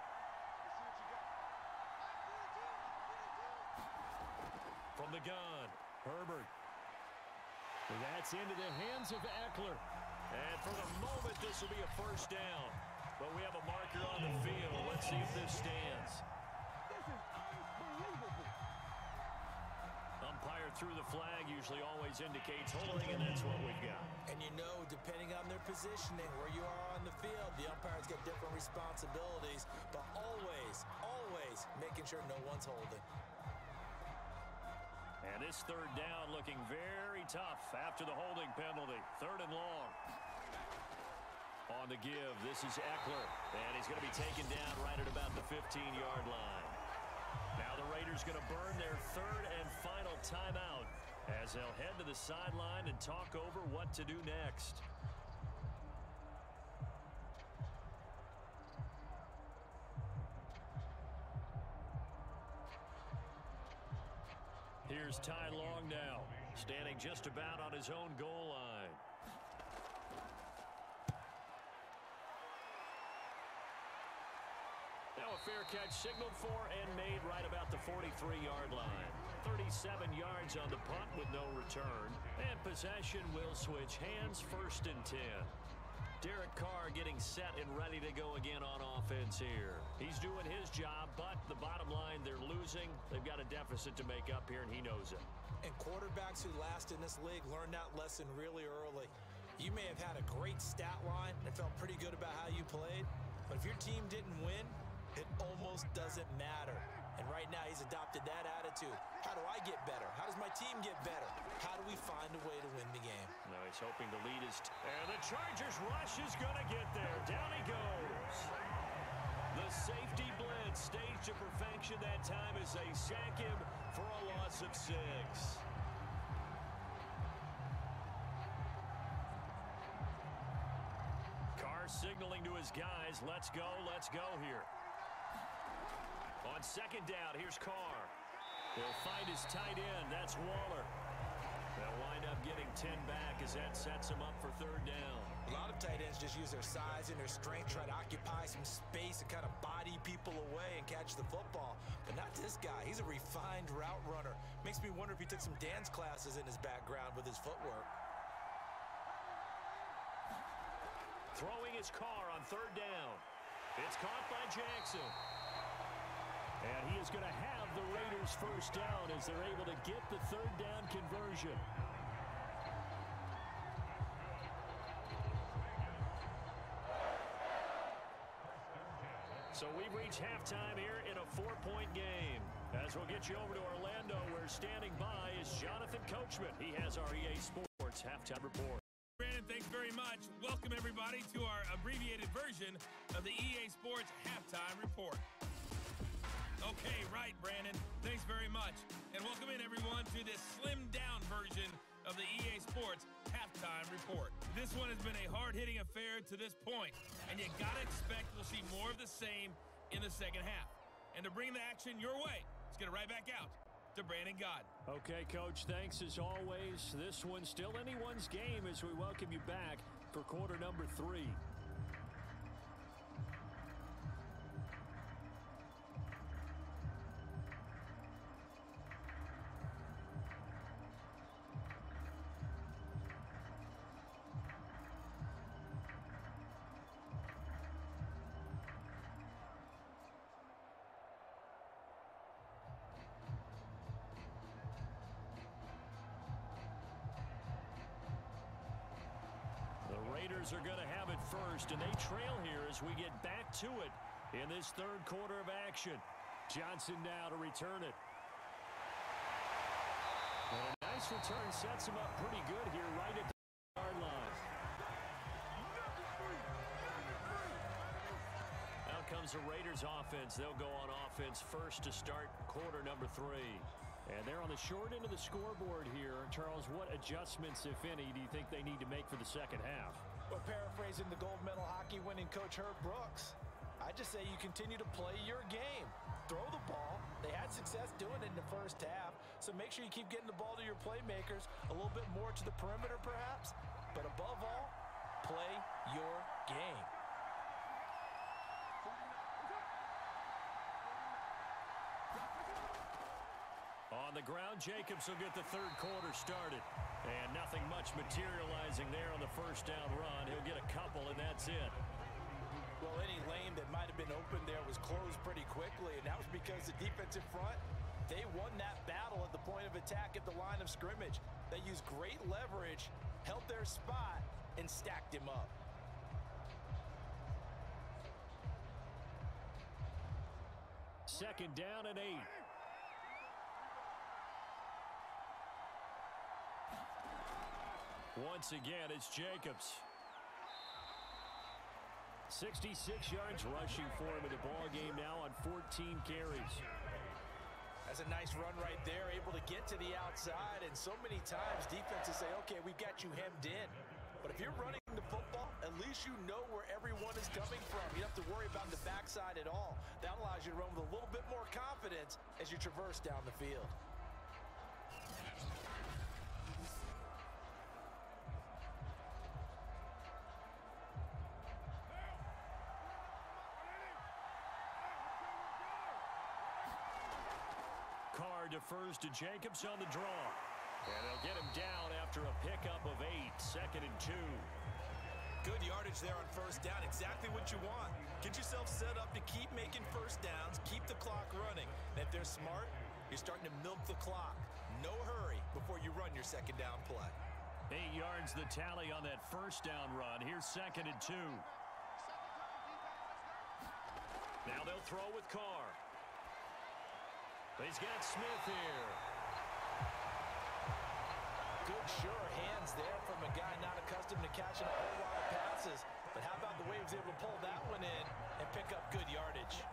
From the gun, Herbert. That's into the hands of Eckler. And for the moment, this will be a 1st down. But we have a marker on the field. Let's see if this stands. Umpire threw the flag, usually always indicates holding, and that's what we've got. And you know, depending on their positioning, where you are on the field, the umpires get different responsibilities, but always making sure no one's holding. And this 3rd down looking very tough after the holding penalty. 3rd and long. On the give, this is Eckler. And he's going to be taken down right at about the 15-yard line. Now the Raiders going to burn their 3rd and final timeout as they'll head to the sideline and talk over what to do next. Here's Ty Long now, standing just about on his own goal line. Now a fair catch signaled for and made right about the 43-yard line. 36 7 yards on the punt with no return. And possession will switch hands, 1st and 10. Derek Carr getting set and ready to go again on offense here. He's doing his job, but the bottom line, they're losing. They've got a deficit to make up here, and he knows it. And quarterbacks who last in this league learn that lesson really early. You may have had a great stat line and felt pretty good about how you played, but if your team didn't win, it almost doesn't matter. And right now, he's adopted that attitude. How do I get better? How does my team get better? How do we find a way to win the game? Now he's hoping the lead is... And the Chargers rush is going to get there. Down he goes. The safety blitz staged to perfection that time as they sack him for a loss of 6. Carr signaling to his guys, let's go here. On 2nd down, here's Carr. He'll find his tight end. That's Waller. They'll wind up getting 10 back as that sets him up for 3rd down. A lot of tight ends just use their size and their strength, try to occupy some space and kind of body people away and catch the football. But not this guy. He's a refined route runner. Makes me wonder if he took some dance classes in his background with his footwork. Throwing his Carr on 3rd down. It's caught by Jackson. And he is going to have the Raiders' 1st down as they're able to get the 3rd down conversion. So we've reached halftime here in a 4-point game. As we'll get you over to Orlando, where standing by is Jonathan Coachman. He has our EA Sports Halftime Report. Brandon, thanks very much. Welcome, everybody, to our abbreviated version of the EA Sports Halftime Report. Okay, right, Brandon. Thanks very much. And welcome in, everyone, to this slimmed-down version of the EA Sports Halftime Report. This one has been a hard-hitting affair to this point, and you got to expect we'll see more of the same in the second half. And to bring the action your way, let's get it right back out to Brandon Gaudin. Okay, Coach, thanks as always. This one's still anyone's game as we welcome you back for quarter number 3. Are going to have it first, and they trail here as we get back to it in this 3rd quarter of action. Johnson now to return it. And a nice return sets him up pretty good here right at the yard line. Out comes the Raiders offense. They'll go on offense first to start quarter number 3. And they're on the short end of the scoreboard here. Charles, what adjustments, if any, do you think they need to make for the second half? Well, paraphrasing the gold medal hockey winning coach Herb Brooks, I just say you continue to play your game. Throw the ball. They had success doing it in the first half, so make sure you keep getting the ball to your playmakers, a little bit more to the perimeter perhaps, but above all, play your game. On the ground, Jacobs will get the 3rd quarter started. And nothing much materializing there on the 1st down run. He'll get a couple, and that's it. Well, any lane that might have been open there was closed pretty quickly, and that was because the defensive front, they won that battle at the point of attack at the line of scrimmage. They used great leverage, held their spot, and stacked him up. Second down and 8. Once again, it's Jacobs. 66 yards rushing for him in the ball game now on 14 carries. That's a nice run right there, able to get to the outside, and so many times defenses say, okay, we've got you hemmed in. But if you're running the football, at least you know where everyone is coming from. You don't have to worry about the backside at all. That allows you to run with a little bit more confidence as you traverse down the field. Pollard defers to Jacobs on the draw. And they'll get him down after a pickup of 8, 2nd and 2. Good yardage there on first down. Exactly what you want. Get yourself set up to keep making first downs, keep the clock running. And if they're smart, you're starting to milk the clock. No hurry before you run your second down play. 8 yards the tally on that first down run. Here's 2nd and 2. Now they'll throw with Carr. He's got Smith here. Good, sure hands there from a guy not accustomed to catching a whole lot of passes. But how about the way he was able to pull that one in and pick up good yardage?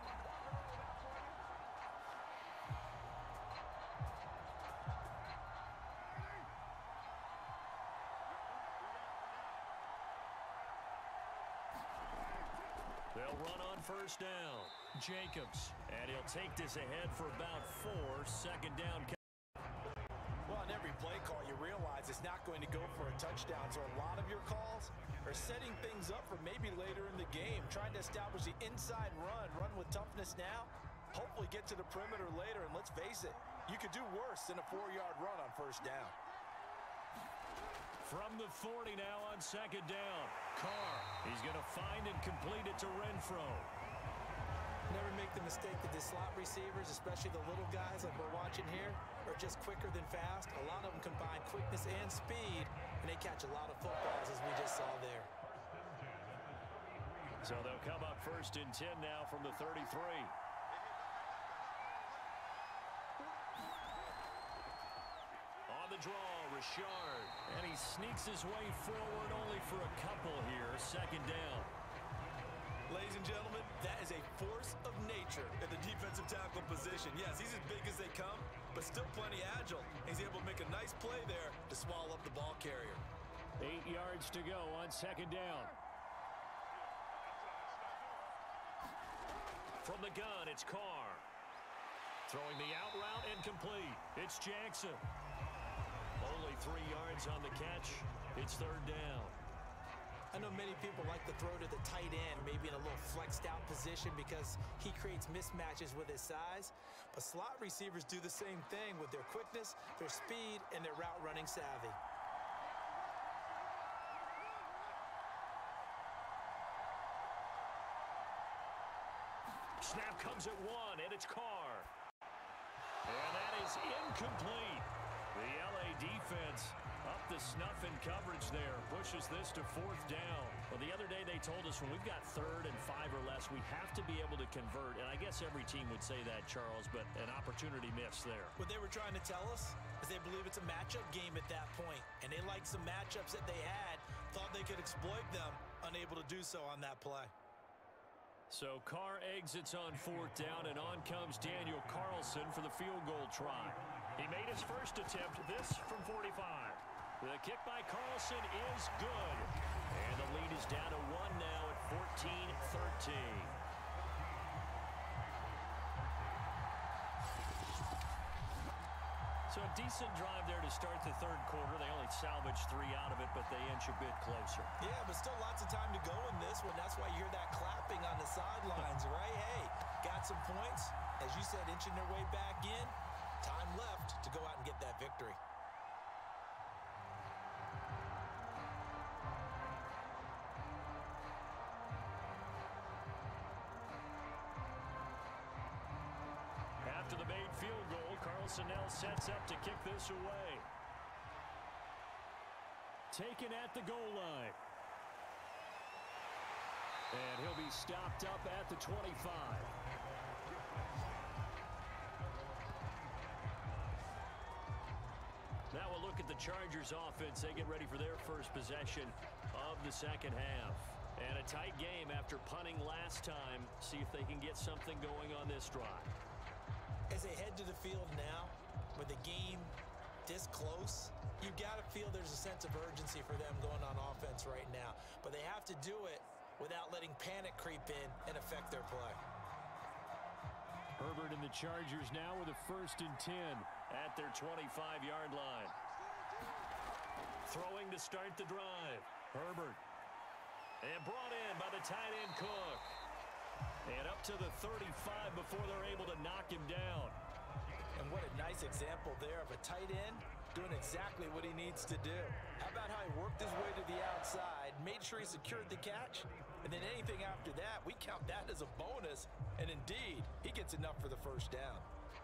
They'll run on first down. Jacobs. And he'll take this ahead for about 4, 2nd down. Well, on every play call, you realize it's not going to go for a touchdown. So a lot of your calls are setting things up for maybe later in the game, trying to establish the inside run with toughness now, hopefully get to the perimeter later. And let's face it, you could do worse than a 4-yard run on first down. From the 40 now on 2nd down. Carr. He's going to find and complete it to Renfro. Never make the mistake that the slot receivers, especially the little guys like we're watching here, are just quicker than fast. A lot of them combine quickness and speed, and they catch a lot of footballs, as we just saw there. So they'll come up 1st and 10 now from the 33. On the draw, Richard. And he sneaks his way forward only for a couple here. 2nd down. Ladies and gentlemen, that is a force of nature at the defensive tackle position. Yes, he's as big as they come, but still plenty agile. He's able to make a nice play there to swallow up the ball carrier. 8 yards to go on 2nd down. From the gun, it's Carr. Throwing the out route incomplete. It's Jackson. Only 3 yards on the catch. It's 3rd down. I know many people like to throw to the tight end, maybe in a little flexed out position because he creates mismatches with his size. But slot receivers do the same thing with their quickness, their speed, and their route running savvy. Snap comes at 1, and it's Carr. And that is incomplete. The LA defense up the snuff in coverage there. Pushes this to 4th down. Well, the other day they told us when we've got 3rd and 5 or less, we have to be able to convert. And I guess every team would say that, Charles, but an opportunity missed there. What they were trying to tell us is they believe it's a matchup game at that point. And they liked some matchups that they had, thought they could exploit them, unable to do so on that play. So Carr exits on 4th down, and on comes Daniel Carlson for the field goal try. He made his first attempt, this from 45. The kick by Carlson is good. And the lead is down to 1 now at 14-13. So a decent drive there to start the 3rd quarter. They only salvaged 3 out of it, but they inch a bit closer. Yeah, but still lots of time to go in this one. That's why you hear that clapping on the sidelines, right? Hey, got some points. As you said, inching their way back in. Time left to go out and get that victory. After the made field goal, Carlson now sets up to kick this away. Taken at the goal line. And he'll be stopped up at the 25. Now we'll look at the Chargers offense. They get ready for their first possession of the 2nd half. And a tight game after punting last time. See if they can get something going on this drive. As they head to the field now, with the game this close, you've got to feel there's a sense of urgency for them going on offense right now. But they have to do it without letting panic creep in and affect their play. Herbert and the Chargers now with a 1st and 10 at their 25-yard line. Throwing to start the drive. Herbert. And brought in by the tight end Cook. And up to the 35 before they're able to knock him down. And what a nice example there of a tight end doing exactly what he needs to do. How about how he worked his way to the outside, made sure he secured the catch, and then anything after that, we count that as a bonus. And indeed, he gets enough for the first down.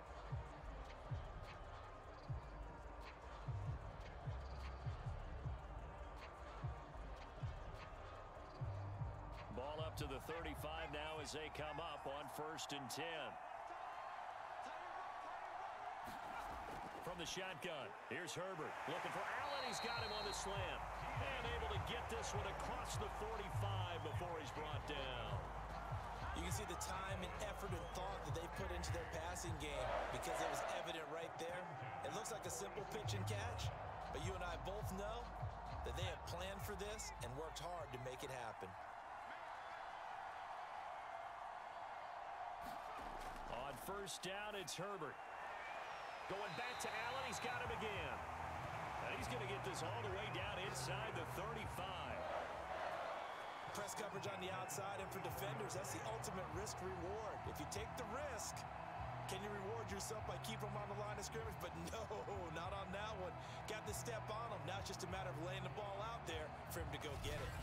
Ball up to the 35 now as they come up on 1st and 10. From the shotgun, here's Herbert looking for Allen. He's got him on the slam. And able to get this one across the 45 before he's brought down. You can see the time and effort and thought that they put into their passing game because it was evident right there. It looks like a simple pitch and catch, but you and I both know that they have planned for this and worked hard to make it happen. On 1st down, it's Herbert. Going back to Allen, he's got him again. And he's going to get this all the way down inside the 35. Press coverage on the outside, and for defenders, that's the ultimate risk-reward. If you take the risk, can you reward yourself by keeping them on the line of scrimmage? But no, not on that one. Got to step on him. Now it's just a matter of laying the ball out there for him to go get it.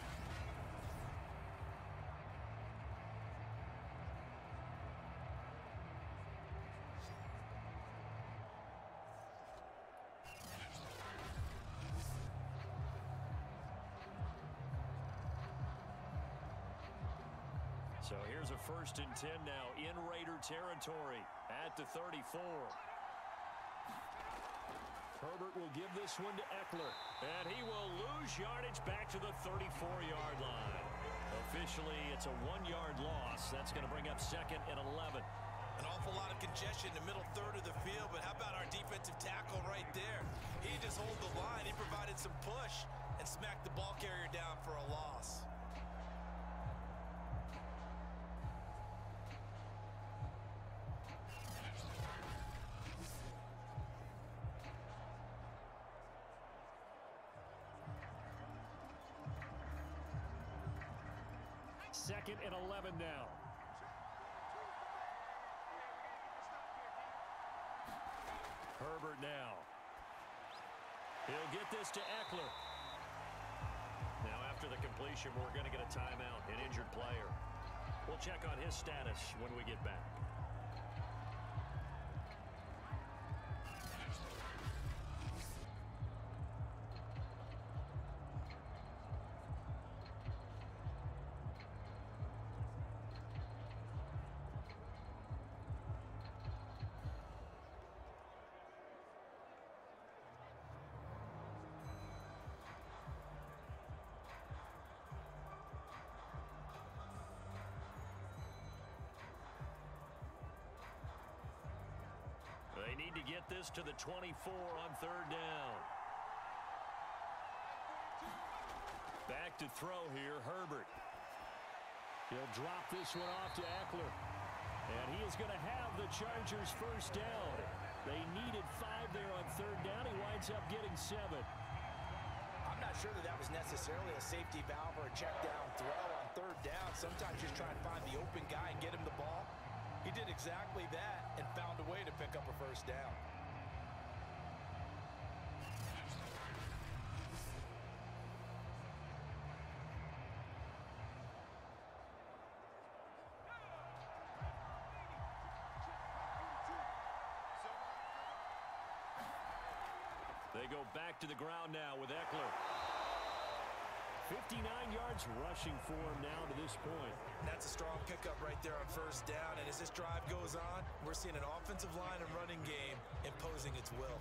So here's a 1st and 10 now in Raider territory at the 34. Herbert will give this one to Eckler, and he will lose yardage back to the 34-yard line. Officially, it's a 1-yard loss. That's going to bring up 2nd and 11. An awful lot of congestion in the middle third of the field, but how about our defensive tackle right there? He just hold the line. He provided some push and smacked the ball carrier down for a loss. Second and 11 now. Herbert now. He'll get this to Eckler. Now after the completion, we're going to get a timeout, an injured player. We'll check on his status when we get back. They need to get this to the 24 on 3rd down. Back to throw here, Herbert. He'll drop this one off to Eckler. And he is going to have the Chargers' 1st down. They needed 5 there on 3rd down. He winds up getting 7. I'm not sure that was necessarily a safety valve or a check down throw on 3rd down. Sometimes just try and find the open guy and get him the ball. He did exactly that and found a way to pick up a 1st down. They go back to the ground now with Eckler. 59 yards rushing for him now to this point. That's a strong pickup right there on 1st down. And as this drive goes on, we're seeing an offensive line and running game imposing its will.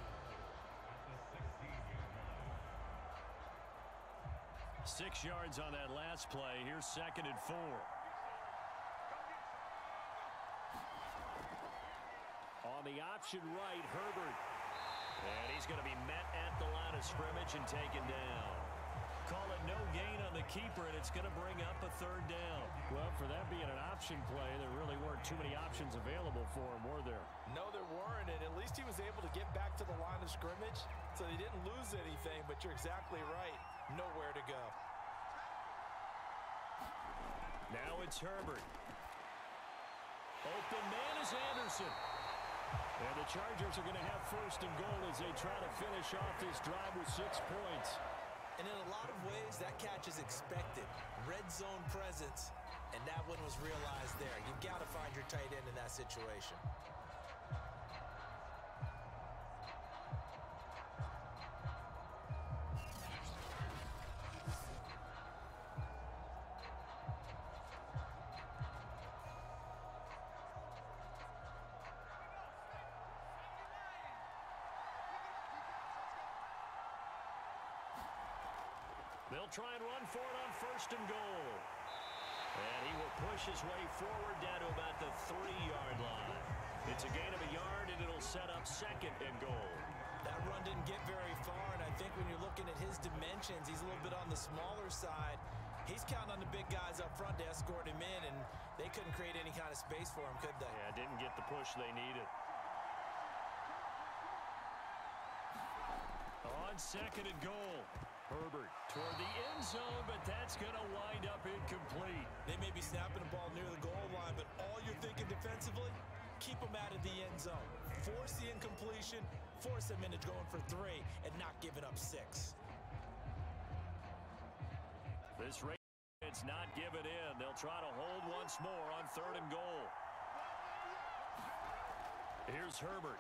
Six yards on that last play. Here's 2nd and 4. On the option right, Herbert. And he's going to be met at the line of scrimmage and taken down. Call it no gain on the keeper, and it's going to bring up a 3rd down. Well, for that being an option play, there really weren't too many options available for him, were there? No, there weren't, and at least he was able to get back to the line of scrimmage, so they didn't lose anything, but you're exactly right. Nowhere to go. Now it's Herbert. Open man is Anderson. And the Chargers are going to have first and goal as they try to finish off this drive with 6 points. And in a lot of ways, that catch is expected. Red zone presence, and that one was realized there. You've got to find your tight end in that situation. They'll try and run for it on first and goal. And he will push his way forward down to about the 3-yard line. It's a gain of a yard, and it'll set up second and goal. That run didn't get very far, and I think when you're looking at his dimensions, he's a little bit on the smaller side. He's counting on the big guys up front to escort him in, and they couldn't create any kind of space for him, could they? Yeah, didn't get the push they needed. On second and goal, Herbert toward the end zone, but that's going to wind up incomplete. They may be snapping the ball near the goal line, but all you're thinking defensively, keep them out of the end zone. Force the incompletion, force them into going for 3, and not giving up 6. This race not given in. They'll try to hold once more on third and goal. Here's Herbert.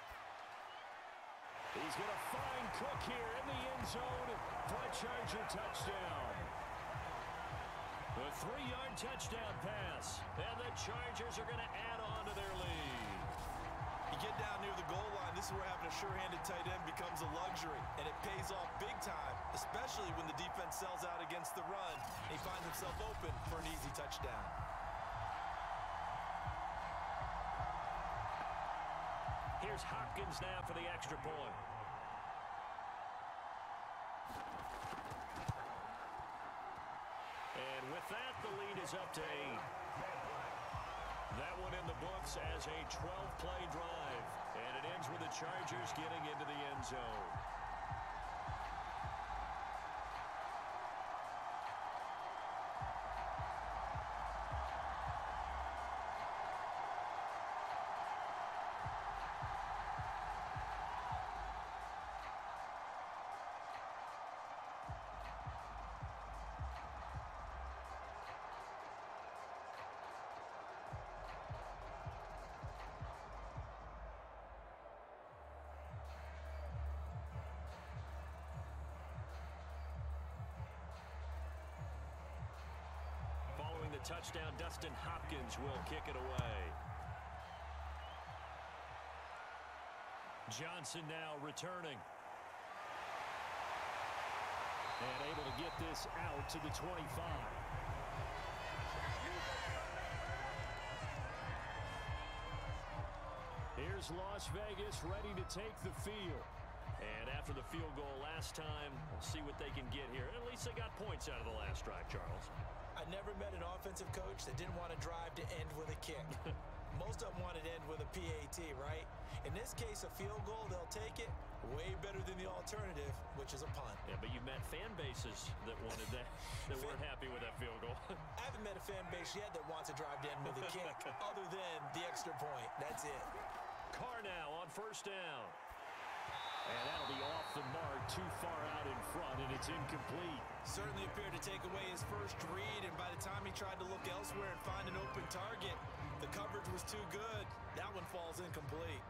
He's going to find Cook here in the end zone for a Charger touchdown. The 3-yard touchdown pass, and the Chargers are going to add on to their lead. You get down near the goal line, this is where having a sure-handed tight end becomes a luxury, and it pays off big time, especially when the defense sells out against the run, and he finds himself open for an easy touchdown. Here's Hopkins now for the extra point. And with that, the lead is up to 8. That one in the books as a 12-play drive. And it ends with the Chargers getting into the end zone. Touchdown, Dustin Hopkins will kick it away. Johnson now returning. And able to get this out to the 25. Here's Las Vegas ready to take the field. And after the field goal last time, we'll see what they can get here. At least they got points out of the last drive, Charles. I never met an offensive coach that didn't want to drive to end with a kick. Most of them want to end with a PAT, right? In this case, a field goal, they'll take it. Way better than the alternative, which is a punt. Yeah, but you've met fan bases that wanted that, that weren't happy with that field goal. I haven't met a fan base yet that wants to drive to end with a kick, other than the extra point. That's it. Carr now on first down. And that'll be off the mark, too far out in front, and it's incomplete. Certainly appeared to take away his first read, and by the time he tried to look elsewhere and find an open target, the coverage was too good. That one falls incomplete.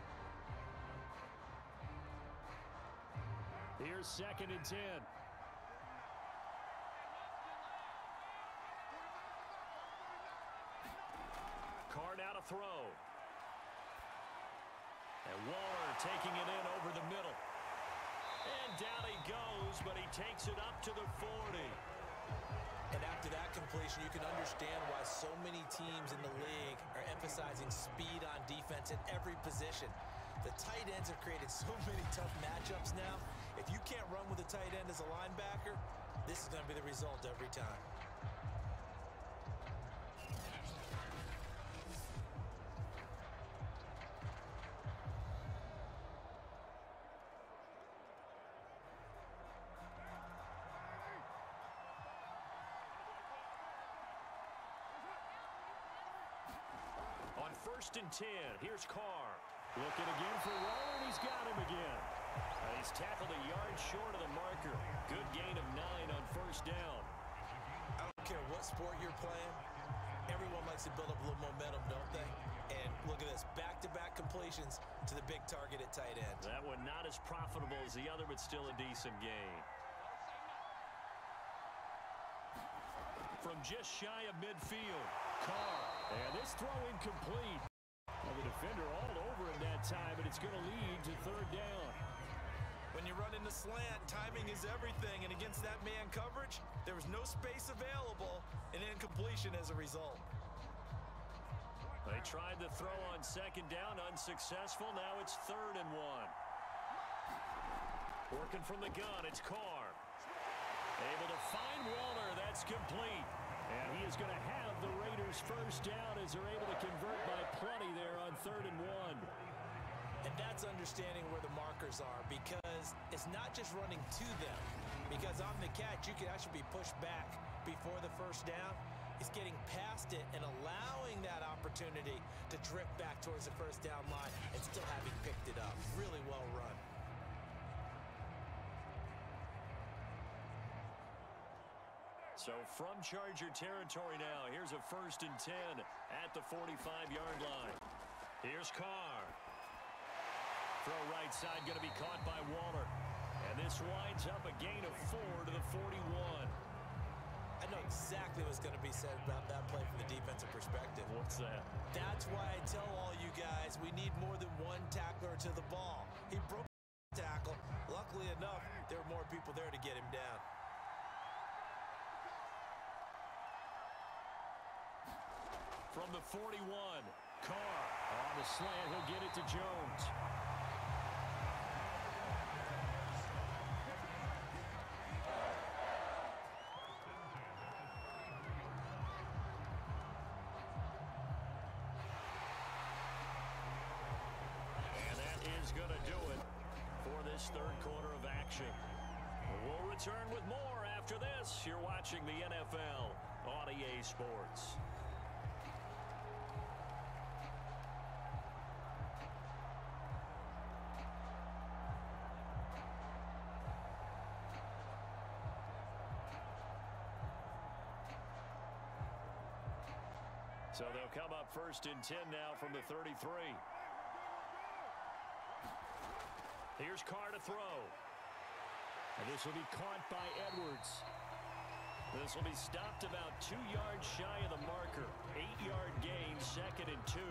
Here's second and 10. Carr now to throw. And Waller taking it in over the middle. And down he goes, but he takes it up to the 40. And after that completion, you can understand why so many teams in the league are emphasizing speed on defense at every position. The tight ends have created so many tough matchups now. If you can't run with a tight end as a linebacker, this is going to be the result every time. On first and 10, here's Carr. Looking again for Waller, and he's got him again. He's tackled a yard short of the marker. Good gain of 9 on first down. I don't care what sport you're playing. Everyone likes to build up a little momentum, don't they? And look at this, back-to-back completions to the big target at tight end. That one not as profitable as the other, but still a decent gain. From just shy of midfield, Carr. And this throw incomplete. Well, the defender all over him that time, and it's going to lead to third down. When you run in the slant, timing is everything, and against that man coverage, there was no space available, and incompletion as a result. They tried to throw on second down, unsuccessful. Now it's 3rd and 1. Working from the gun, it's Carr. Able to find Waller, that's complete. And he is going to have the Raiders first down as they're able to convert by plenty there on 3rd and 1. And that's understanding where the markers are, because it's not just running to them. Because on the catch, you can actually be pushed back before the first down. It's getting past it and allowing that opportunity to drift back towards the first down line and still having picked it up. Really well run. So from Charger territory now, here's a 1st and 10 at the 45-yard line. Here's Carr. Throw right side, going to be caught by Waller. And this winds up a gain of 4 to the 41. I know exactly what's going to be said about that play from the defensive perspective. What's that? That's why I tell all you guys we need more than one tackler to the ball. He broke the tackle. Luckily enough, there were more people there to get him down. From the 41, Carr on the slant. He'll get it to Jones. And that is going to do it for this 3rd quarter of action. We'll return with more after this. You're watching the NFL on EA Sports. So they'll come up 1st and 10 now from the 33. Here's Carr to throw. And this will be caught by Edwards. This will be stopped about 2 yards shy of the marker. 8-yard gain, 2nd and 2.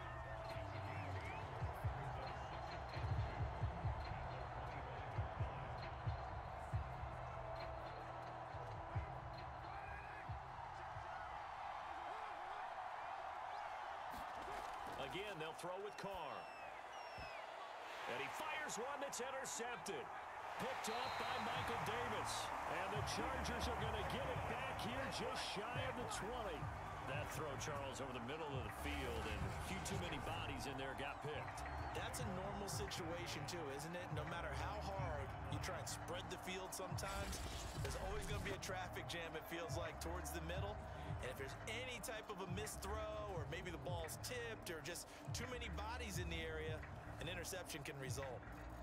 Again, they'll throw with Carr. And he fires one that's intercepted. Picked off by Michael Davis. And the Chargers are going to get it back here just shy of the 20. That throw, Charles, over the middle of the field, and a few too many bodies in there got picked. That's a normal situation, too, isn't it? No matter how hard you try and spread the field sometimes, there's always going to be a traffic jam, it feels like, towards the middle. And if there's any type of a missed throw, or maybe the ball's tipped, or just too many bodies in the area, an interception can result.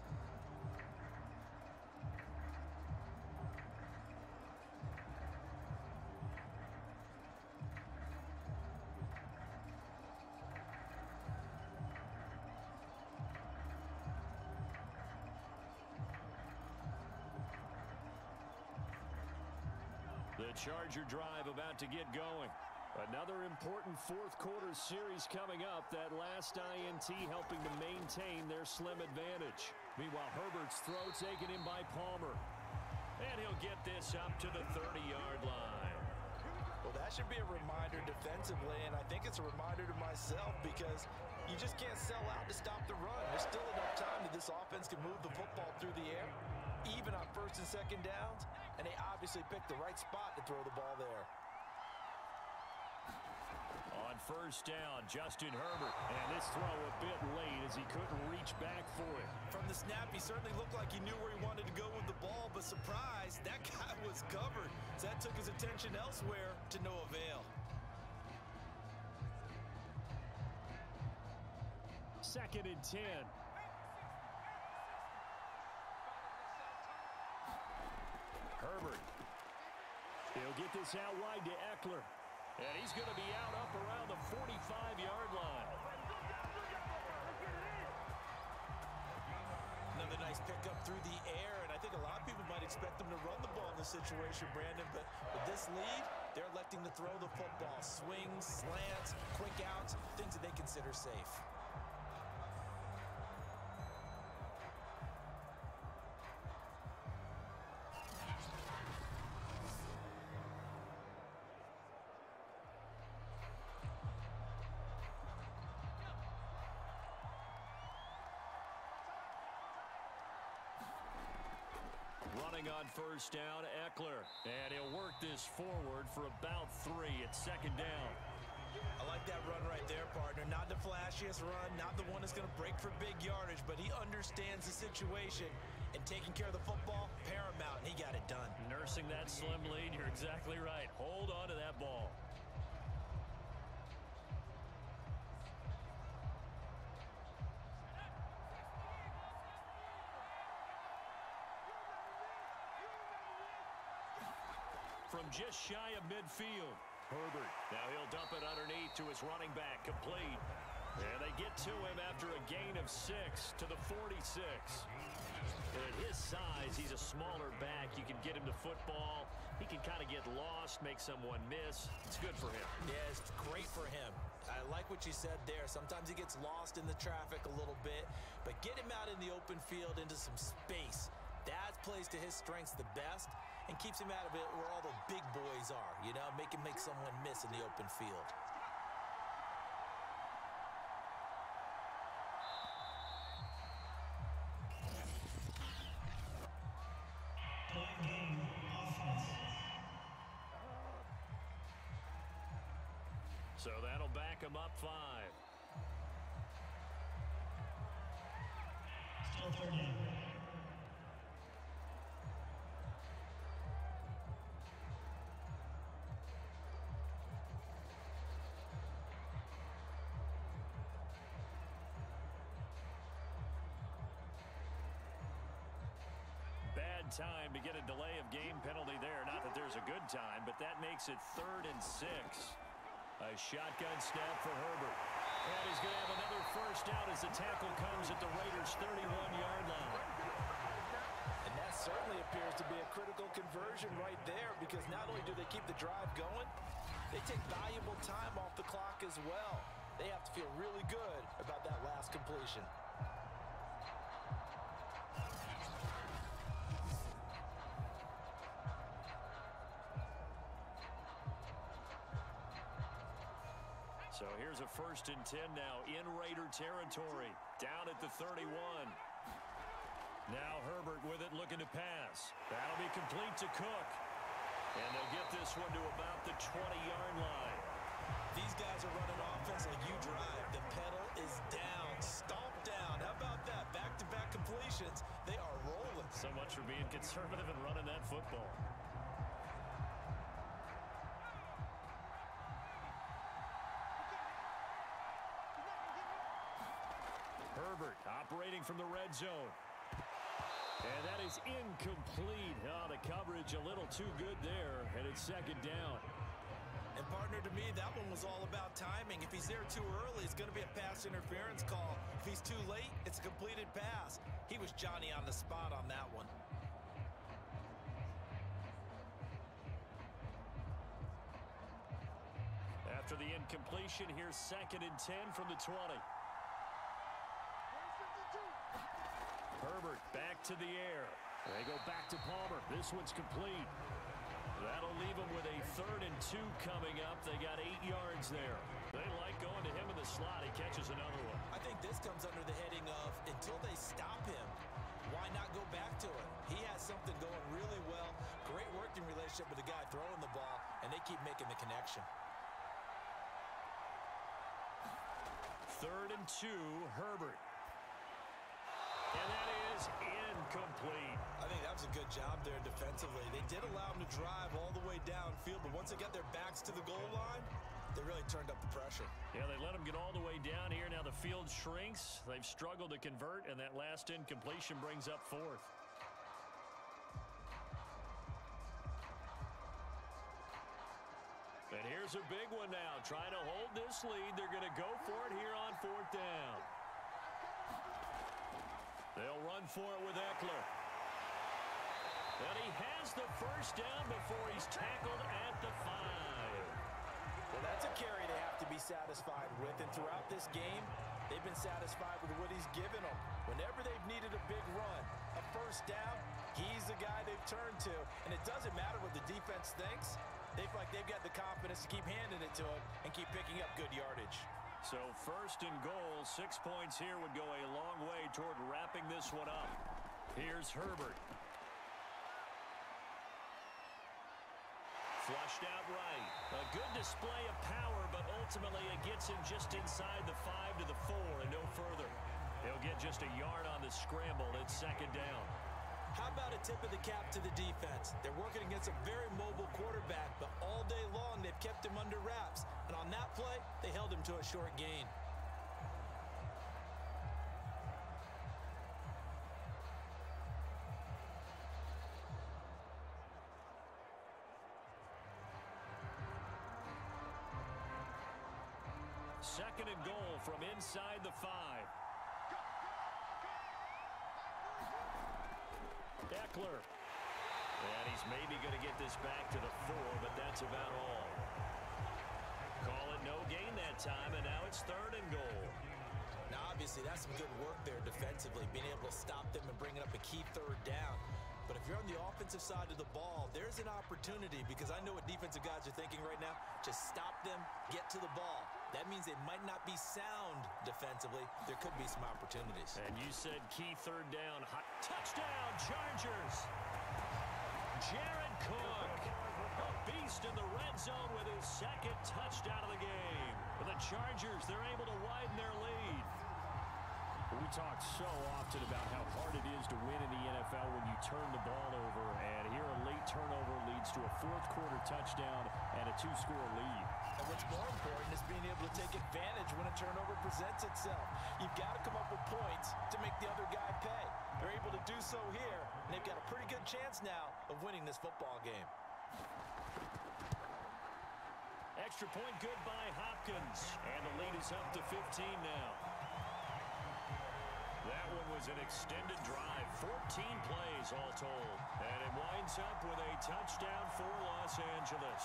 The Charger drive about to get going. Another important 4th quarter series coming up. That last INT helping to maintain their slim advantage. Meanwhile, Herbert's throw taken in by Palmer. And he'll get this up to the 30-yard line. Well, that should be a reminder defensively, and I think it's a reminder to myself, because you just can't sell out to stop the run. There's still enough time that this offense can move the football through the air, even on 1st and 2nd downs, and they obviously picked the right spot to throw the ball there. On 1st down, Justin Herbert. And this throw a bit late as he couldn't reach back for it. From the snap, he certainly looked like he knew where he wanted to go with the ball, but surprise, that guy was covered. So that took his attention elsewhere to no avail. 2nd and 10. Herbert. He'll get this out wide to Eckler. And he's going to be out up around the 45-yard line. Another nice pickup through the air, and I think a lot of people might expect them to run the ball in this situation, Brandon, but with this lead, they're electing to throw the football. Swings, slants, quick outs, things that they consider safe. Running on first down, Eckler. And he'll work this forward for about 3 at 2nd down. I like that run right there, partner. Not the flashiest run, not the one that's going to break for big yardage, but he understands the situation, and taking care of the football, paramount, and he got it done. Nursing that slim lead, you're exactly right. Hold on to that ball. From just shy of midfield, Herbert. Now he'll dump it underneath to his running back, complete. And they get to him after a gain of 6 to the 46. At his size, he's a smaller back. You can get him to football. He can kind of get lost, make someone miss. It's good for him. Yeah, it's great for him. I like what you said there. Sometimes he gets lost in the traffic a little bit, but get him out in the open field into some space. That plays to his strengths the best and keeps him out of it where all the big boys are, you know, make him make someone miss in the open field. So that'll back him up 5. Still 30. Time to get a delay of game penalty there. Not that there's a good time, but that makes it 3rd and 6. A shotgun snap for Herbert. And he's going to have another first down as the tackle comes at the Raiders' 31-yard line. And that certainly appears to be a critical conversion right there, because not only do they keep the drive going, they take valuable time off the clock as well. They have to feel really good about that last completion. So here's a 1st and 10 now in Raider territory, down at the 31. Now Herbert with it, looking to pass. That'll be complete to Cook. And they'll get this one to about the 20-yard line. These guys are running offense like you drive. The pedal is down, stomp down. How about that? Back-to-back completions. They are rolling. So much for being conservative and running that football. Herbert operating from the red zone. And that is incomplete. Oh, the coverage a little too good there, and it's 2nd down. And partner, to me, that one was all about timing. If he's there too early, it's going to be a pass interference call. If he's too late, it's a completed pass. He was Johnny on the spot on that one. After the incompletion, here's 2nd and 10 from the 20. Herbert back to the air. They go back to Palmer. This one's complete. That'll leave them with a 3rd and 2 coming up. They got 8 yards there. They like going to him in the slot. He catches another one. I think this comes under the heading of, until they stop him, why not go back to it? He has something going really well. Great working relationship with the guy throwing the ball, and they keep making the connection. 3rd and 2, Herbert. And that is incomplete. I think that was a good job there defensively. They did allow him to drive all the way downfield, but once they got their backs to the goal line, They really turned up the pressure. Yeah, they let them get all the way down here. Now the field shrinks. They've struggled to convert, and that last incompletion brings up fourth. And here's a big one now. Trying to hold this lead. They're going to go for it here on fourth down. They'll run for it with Eckler. And he has the first down before he's tackled at the 5. Well, that's a carry they have to be satisfied with. And throughout this game, they've been satisfied with what he's given them. Whenever they've needed a big run, a first down, he's the guy they've turned to. And it doesn't matter what the defense thinks. They feel like they've got the confidence to keep handing it to him and keep picking up good yardage. So first and goal, 6 points here would go a long way toward wrapping this one up. Here's Herbert. Flushed out right. A good display of power, but ultimately it gets him just inside the 5 to the 4 and no further. He'll get just a yard on the scramble. It's second down. How about a tip of the cap to the defense? They're working against a very mobile quarterback, but all day long they've kept him under wraps. And on that play, they held him to a short gain. Second and goal from inside the 5. Eckler. And he's maybe going to get this back to the 4, but that's about all. Call it no gain that time, and now it's third and goal. Now, obviously, that's some good work there defensively, being able to stop them and bringing up a key third down. But if you're on the offensive side of the ball, there's an opportunity, because I know what defensive guys are thinking right now. Just stop them, get to the ball. That means they might not be sound defensively. There could be some opportunities. And you said key third down. Touchdown, Chargers! Jared Cook, a beast in the red zone with his second touchdown of the game. For the Chargers, they're able to widen their lead. We talk so often about how hard it is to win in the NFL when you turn the ball over, and here a late turnover leads to a fourth-quarter touchdown and a 2-score lead. And what's more important is being able to take advantage when a turnover presents itself. You've got to come up with points to make the other guy pay. They're able to do so here, and they've got a pretty good chance now of winning this football game. Extra point good by Hopkins, and the lead is up to 15 now. That one was an extended drive, 14 plays all told. And it winds up with a touchdown for Los Angeles.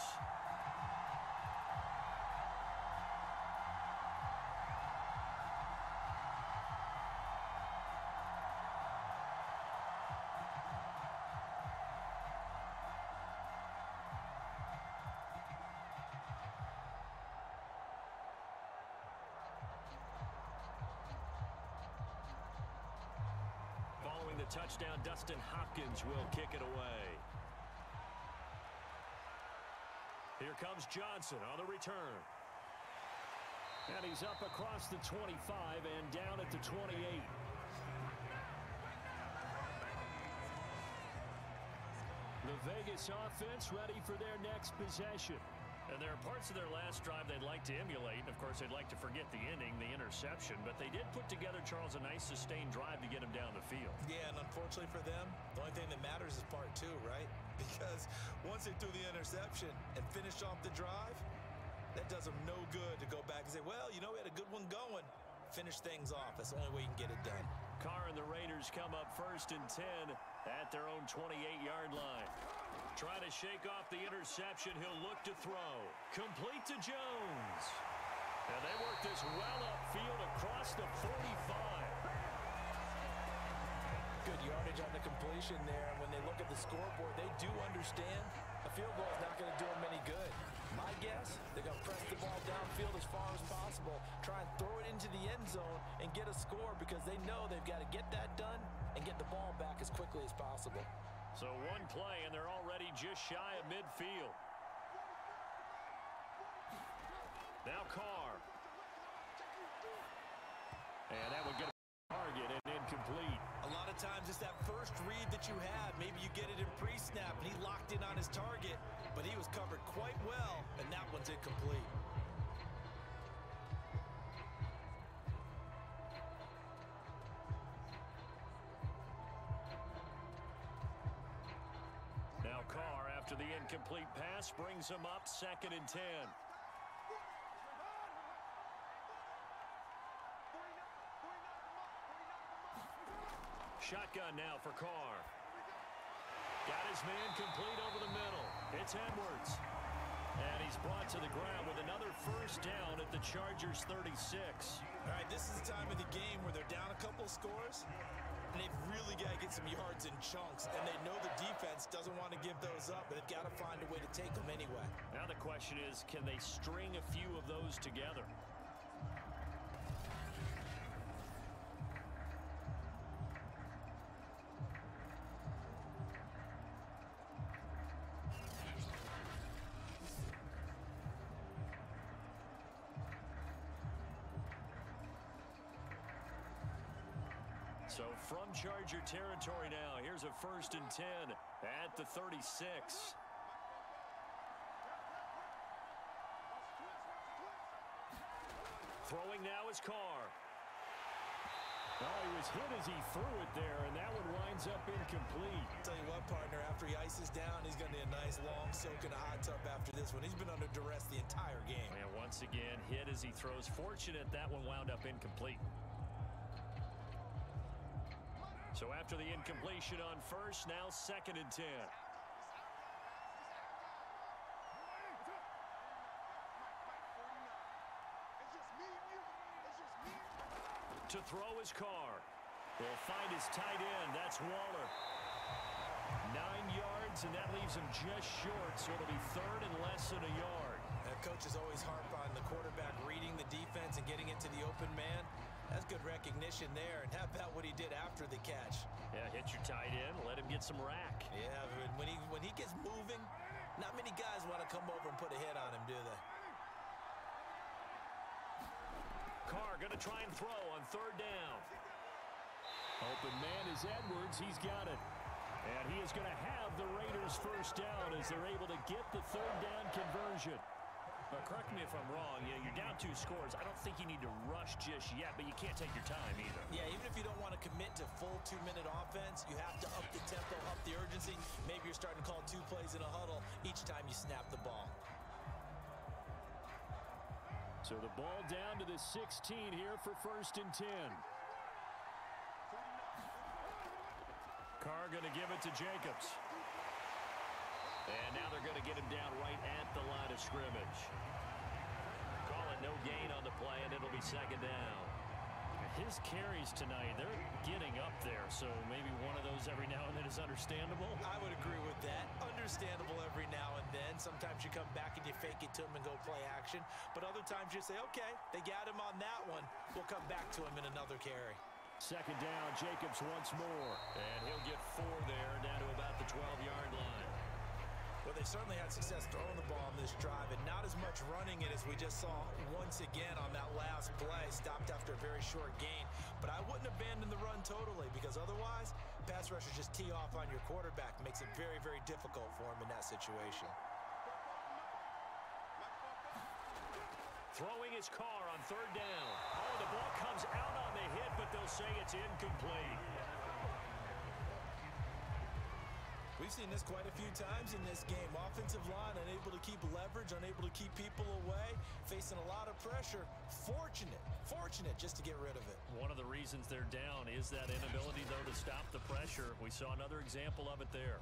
Following the touchdown, Dustin Hopkins will kick it away. Here comes Johnson on the return. And he's up across the 25 and down at the 28. The Vegas offense ready for their next possession. And there are parts of their last drive they'd like to emulate. And, of course, they'd like to forget the ending, the interception. But they did put together, Charles, a nice sustained drive to get him down the field. Yeah, and unfortunately for them, the only thing that matters is part 2, right? Because once they threw the interception and finished off the drive, that does them no good to go back and say, well, you know, we had a good one going. Finish things off. That's the only way you can get it done. Carr and the Raiders come up first and 10 at their own 28-yard line. Trying to shake off the interception. He'll look to throw. Complete to Jones. And they work this well upfield across the 45. Good yardage on the completion there. And when they look at the scoreboard, they do understand a field goal is not going to do them any good. My guess, they're going to press the ball downfield as far as possible, try and throw it into the end zone and get a score, because they know they've got to get that done and get the ball back as quickly as possible. So one play, and they're already just shy of midfield. Now Carr. And that would get a target and incomplete. A lot of times it's that first read that you have. Maybe you get it in pre-snap, and he locked in on his target, but he was covered quite well, and that one's incomplete. After the incomplete pass brings him up 2nd and 10. Shotgun now for Carr. Got his man complete over the middle. It's Edwards. And he's brought to the ground with another first down at the Chargers' 36. All right, this is the time of the game where they're down a couple of scores, and they've really got to get some yards in chunks, and they know the defense doesn't want to give those up, but they've got to find a way to take them anyway. Now the question is, can they string a few of those together? So from Charger territory now, here's a 1st and 10 at the 36. Throwing now is Carr. Oh, he was hit as he threw it there, and that one winds up incomplete. Tell you what, partner, after he ices down, he's going to need a nice long soak in a hot tub after this one. He's been under duress the entire game. And once again, hit as he throws. Fortunate that one wound up incomplete. So after the incompletion on 1st, now 2nd and 10. To throw his Carr. He'll find his tight end. That's Waller. 9 yards, and that leaves him just short, so it'll be 3rd and less than a yard. That coach is always harp on the quarterback reading the defense and getting into the open man. That's good recognition there. And how about what he did after the catch? Yeah, hit your tight end, let him get some rack. Yeah, but when he gets moving, not many guys want to come over and put a hit on him, do they? Carr going to try and throw on 3rd down. Open man is Edwards. He's got it. And he is going to have the Raiders' first down as they're able to get the 3rd down conversion. Correct me if I'm wrong. You're down 2 scores. I don't think you need to rush just yet, but you can't take your time either. Yeah, even if you don't want to commit to full 2-minute offense, you have to up the tempo, up the urgency. Maybe you're starting to call 2 plays in a huddle each time you snap the ball. So the ball down to the 16 here for 1st and 10. Carr going to give it to Jacobs. And now they're going to get him down right at the line of scrimmage. Call it no gain on the play, and it'll be 2nd down. His carries tonight, they're getting up there, so maybe one of those every now and then is understandable. I would agree with that. Understandable every now and then. Sometimes you come back and you fake it to him and go play action. But other times you say, okay, they got him on that one. We'll come back to him in another carry. 2nd down, Jacobs once more. And he'll get 4 there, down to about the 12-yard line. Well, they certainly had success throwing the ball on this drive, and not as much running it as we just saw once again on that last play. Stopped after a very short gain. But I wouldn't abandon the run totally, because otherwise, pass rushers just tee off on your quarterback. Makes it very, very difficult for him in that situation. Throwing his Carr on 3rd down. Oh, the ball comes out on the hit, but they'll say it's incomplete. We've seen this quite a few times in this game. Offensive line unable to keep leverage, unable to keep people away, facing a lot of pressure. Fortunate just to get rid of it. One of the reasons they're down is that inability, though, to stop the pressure. We saw another example of it there.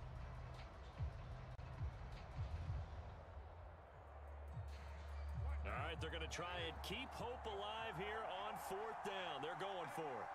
All right, they're going to try and keep hope alive here on 4th down. They're going for it.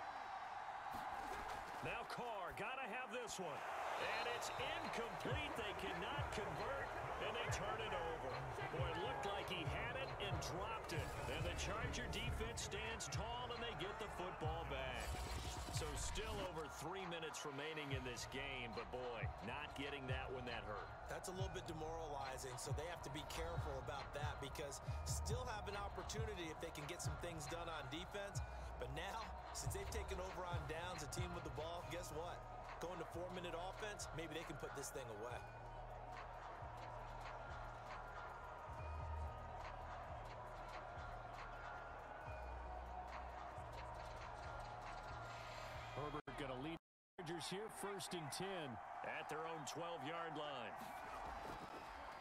Now Carr, got to have this one. And it's incomplete. They cannot convert, and they turn it over. Boy, it looked like he had it and dropped it. And the Charger defense stands tall, and they get the football back. So still over 3 minutes remaining in this game, but boy, not getting that one that hurt. That's a little bit demoralizing, so they have to be careful about that, because still have an opportunity if they can get some things done on defense. But now, since they've taken over on downs, a team with the ball, guess what? Going to 4-minute offense, maybe they can put this thing away. Herbert going to lead Chargers here, 1st and 10. At their own 12-yard line.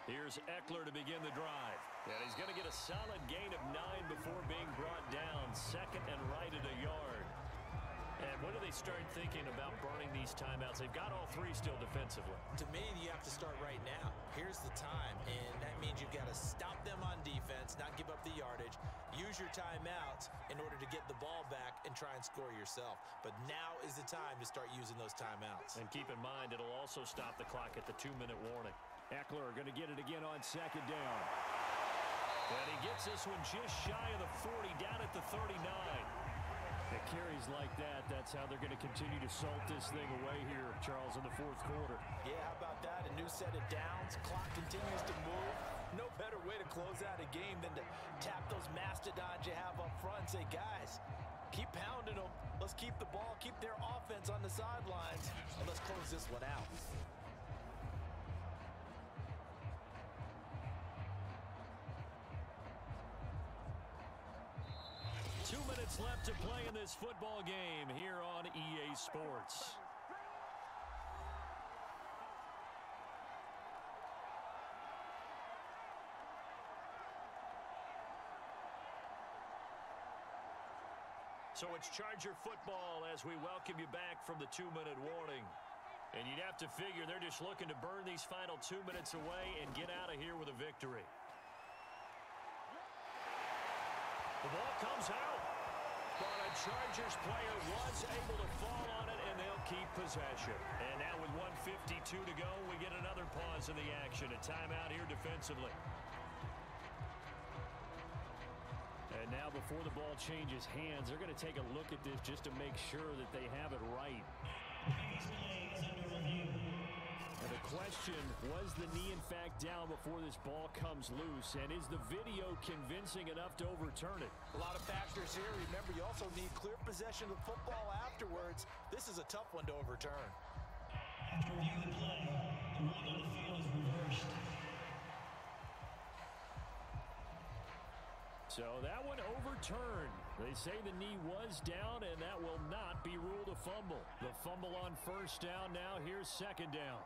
Here's Eckler to begin the drive. And he's going to get a solid gain of 9 before being brought down. Second and right at a yard. And when do they start thinking about burning these timeouts? They've got all 3 still defensively. To me, you have to start right now. Here's the time, and that means you've got to stop them on defense, not give up the yardage, use your timeouts in order to get the ball back and try and score yourself. But now is the time to start using those timeouts. And keep in mind, it'll also stop the clock at the 2-minute warning. Eckler going to get it again on second down. And he gets this one just shy of the 40, down at the 39. It carries like that. That's how they're going to continue to salt this thing away here, Charles, in the fourth quarter. Yeah, how about that? A new set of downs. Clock continues to move. No better way to close out a game than to tap those mastodons you have up front and say, guys, keep pounding them. Let's keep the ball, keep their offense on the sidelines, and let's close this one out. 2 minutes left to play in this football game here on EA Sports. So it's Charger football as we welcome you back from the 2-minute warning. And you'd have to figure they're just looking to burn these final 2 minutes away and get out of here with a victory. The ball comes out, but a Chargers player was able to fall on it, and they'll keep possession. And now with 1:52 to go, we get another pause in the action. A timeout here defensively. And now before the ball changes hands, they're going to take a look at this just to make sure that they have it right. And the question, was the knee in fact down before this ball comes loose? And is the video convincing enough to overturn it? A lot of factors here. Remember, you also need clear possession of the football afterwards. This is a tough one to overturn. After reviewing the play, the ruling on the field is reversed. So that one overturned. They say the knee was down, and that will not be ruled a fumble. The fumble on first down. Now here's second down.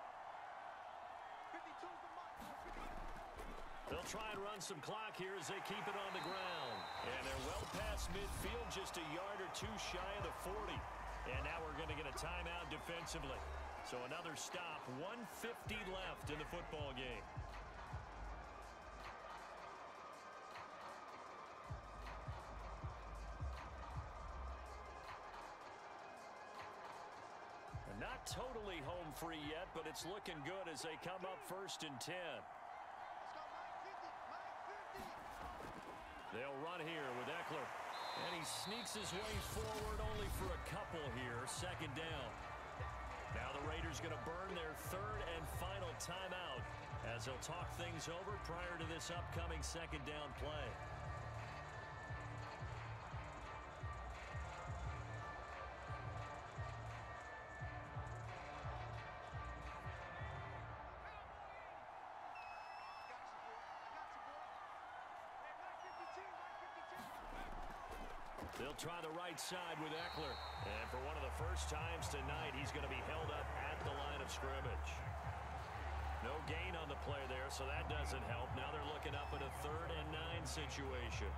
They'll try and run some clock here as they keep it on the ground. And they're well past midfield, just a yard or two shy of the 40. And now we're going to get a timeout defensively. So another stop, 1:50 left in the football game. Not totally home free yet, but it's looking good as they come up 1st and 10. They'll run here with Eckler. And he sneaks his way forward only for a couple here. Second down. Now the Raiders going to burn their 3rd and final timeout as they'll talk things over prior to this upcoming second down play. They'll try the right side with Eckler. And for one of the first times tonight, he's going to be held up at the line of scrimmage. No gain on the play there, so that doesn't help. Now they're looking up at a 3rd and 9 situation.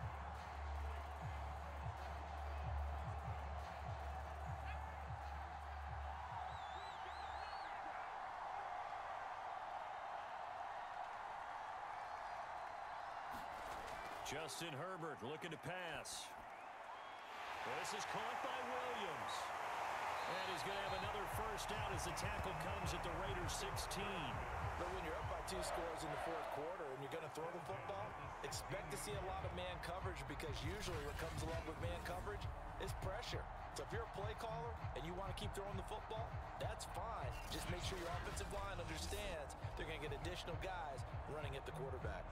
Justin Herbert looking to pass. This is caught by Williams. And he's going to have another first down as the tackle comes at the Raiders 16. But when you're up by 2 scores in the 4th quarter and you're going to throw the football, expect to see a lot of man coverage, because usually what comes along with man coverage is pressure. So if you're a play caller and you want to keep throwing the football, that's fine. Just make sure your offensive line understands they're going to get additional guys running at the quarterback.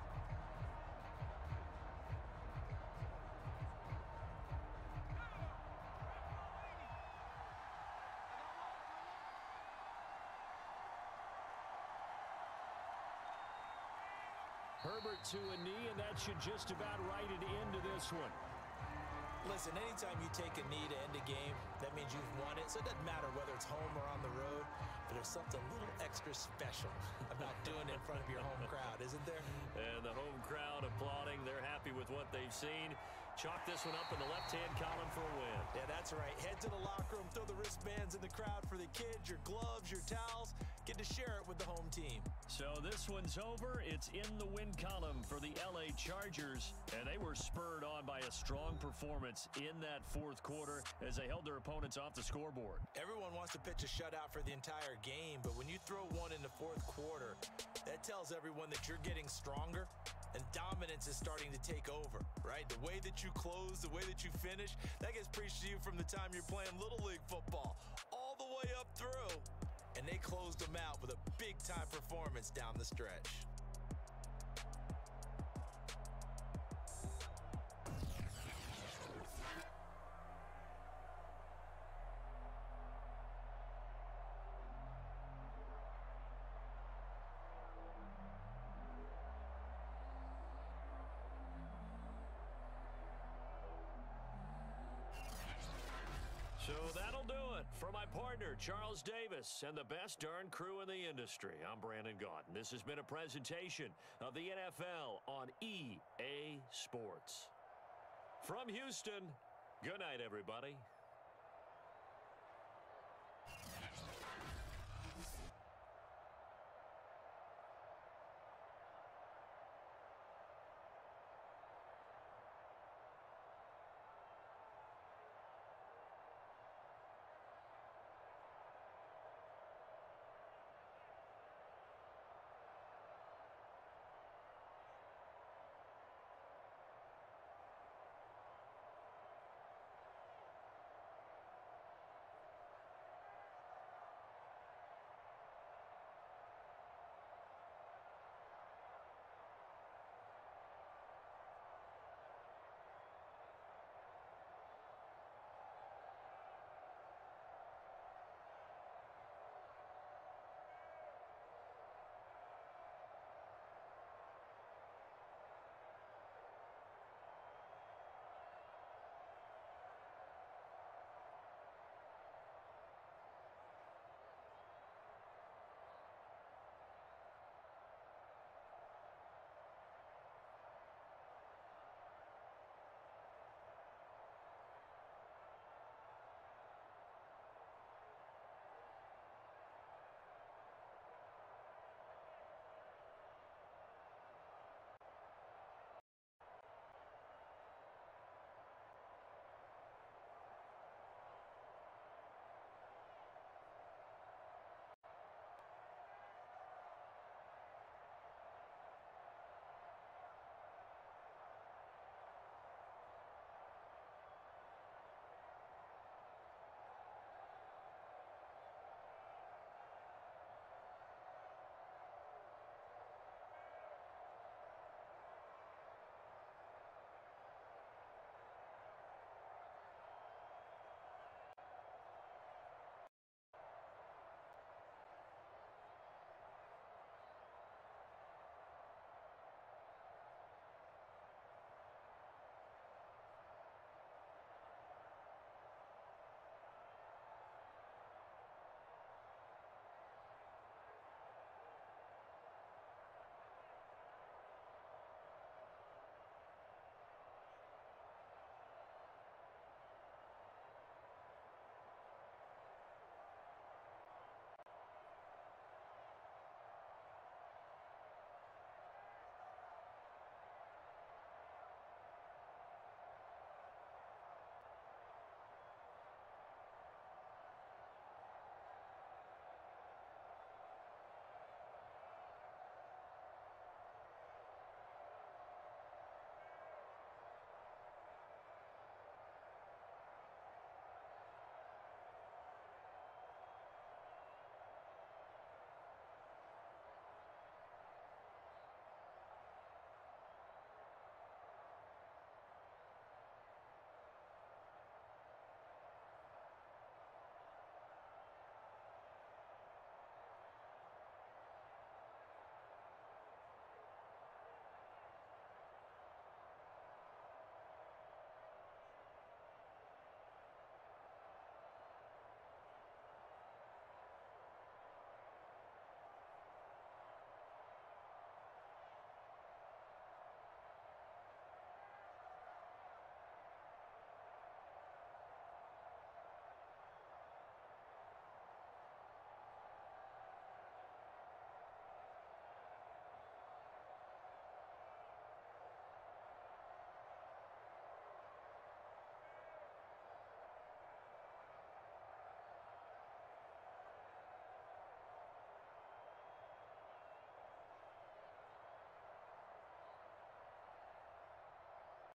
Herbert to a knee, and that should just about write it into this one. Listen, anytime you take a knee to end a game, that means you've won it. So it doesn't matter whether it's home or on the road. For the there's something a little extra special about doing it in front of your home crowd, isn't there? And the home crowd applauding. They're happy with what they've seen. Chalk this one up in the left-hand column for a win. Yeah, that's right. Head to the locker room, throw the wristbands in the crowd for the kids, your gloves, your towels. Get to share it with the home team. So this one's over. It's in the win column for the LA Chargers, and they were spurred on by a strong performance in that fourth quarter as they held their opponents off the scoreboard. Everyone wants to pitch a shutout for the entire game, but when you throw one in the fourth quarter, that tells everyone that you're getting stronger and dominance is starting to take over, right? The way that you close, the way that you finish, that gets preached to you from the time you're playing Little League football all the way up through. And they closed them out with a big-time performance down the stretch. So that'll do it for my partner, Charles Davis, and the best darn crew in the industry. I'm Brandon Gaudin. This has been a presentation of the NFL on EA Sports. From Houston, good night, everybody.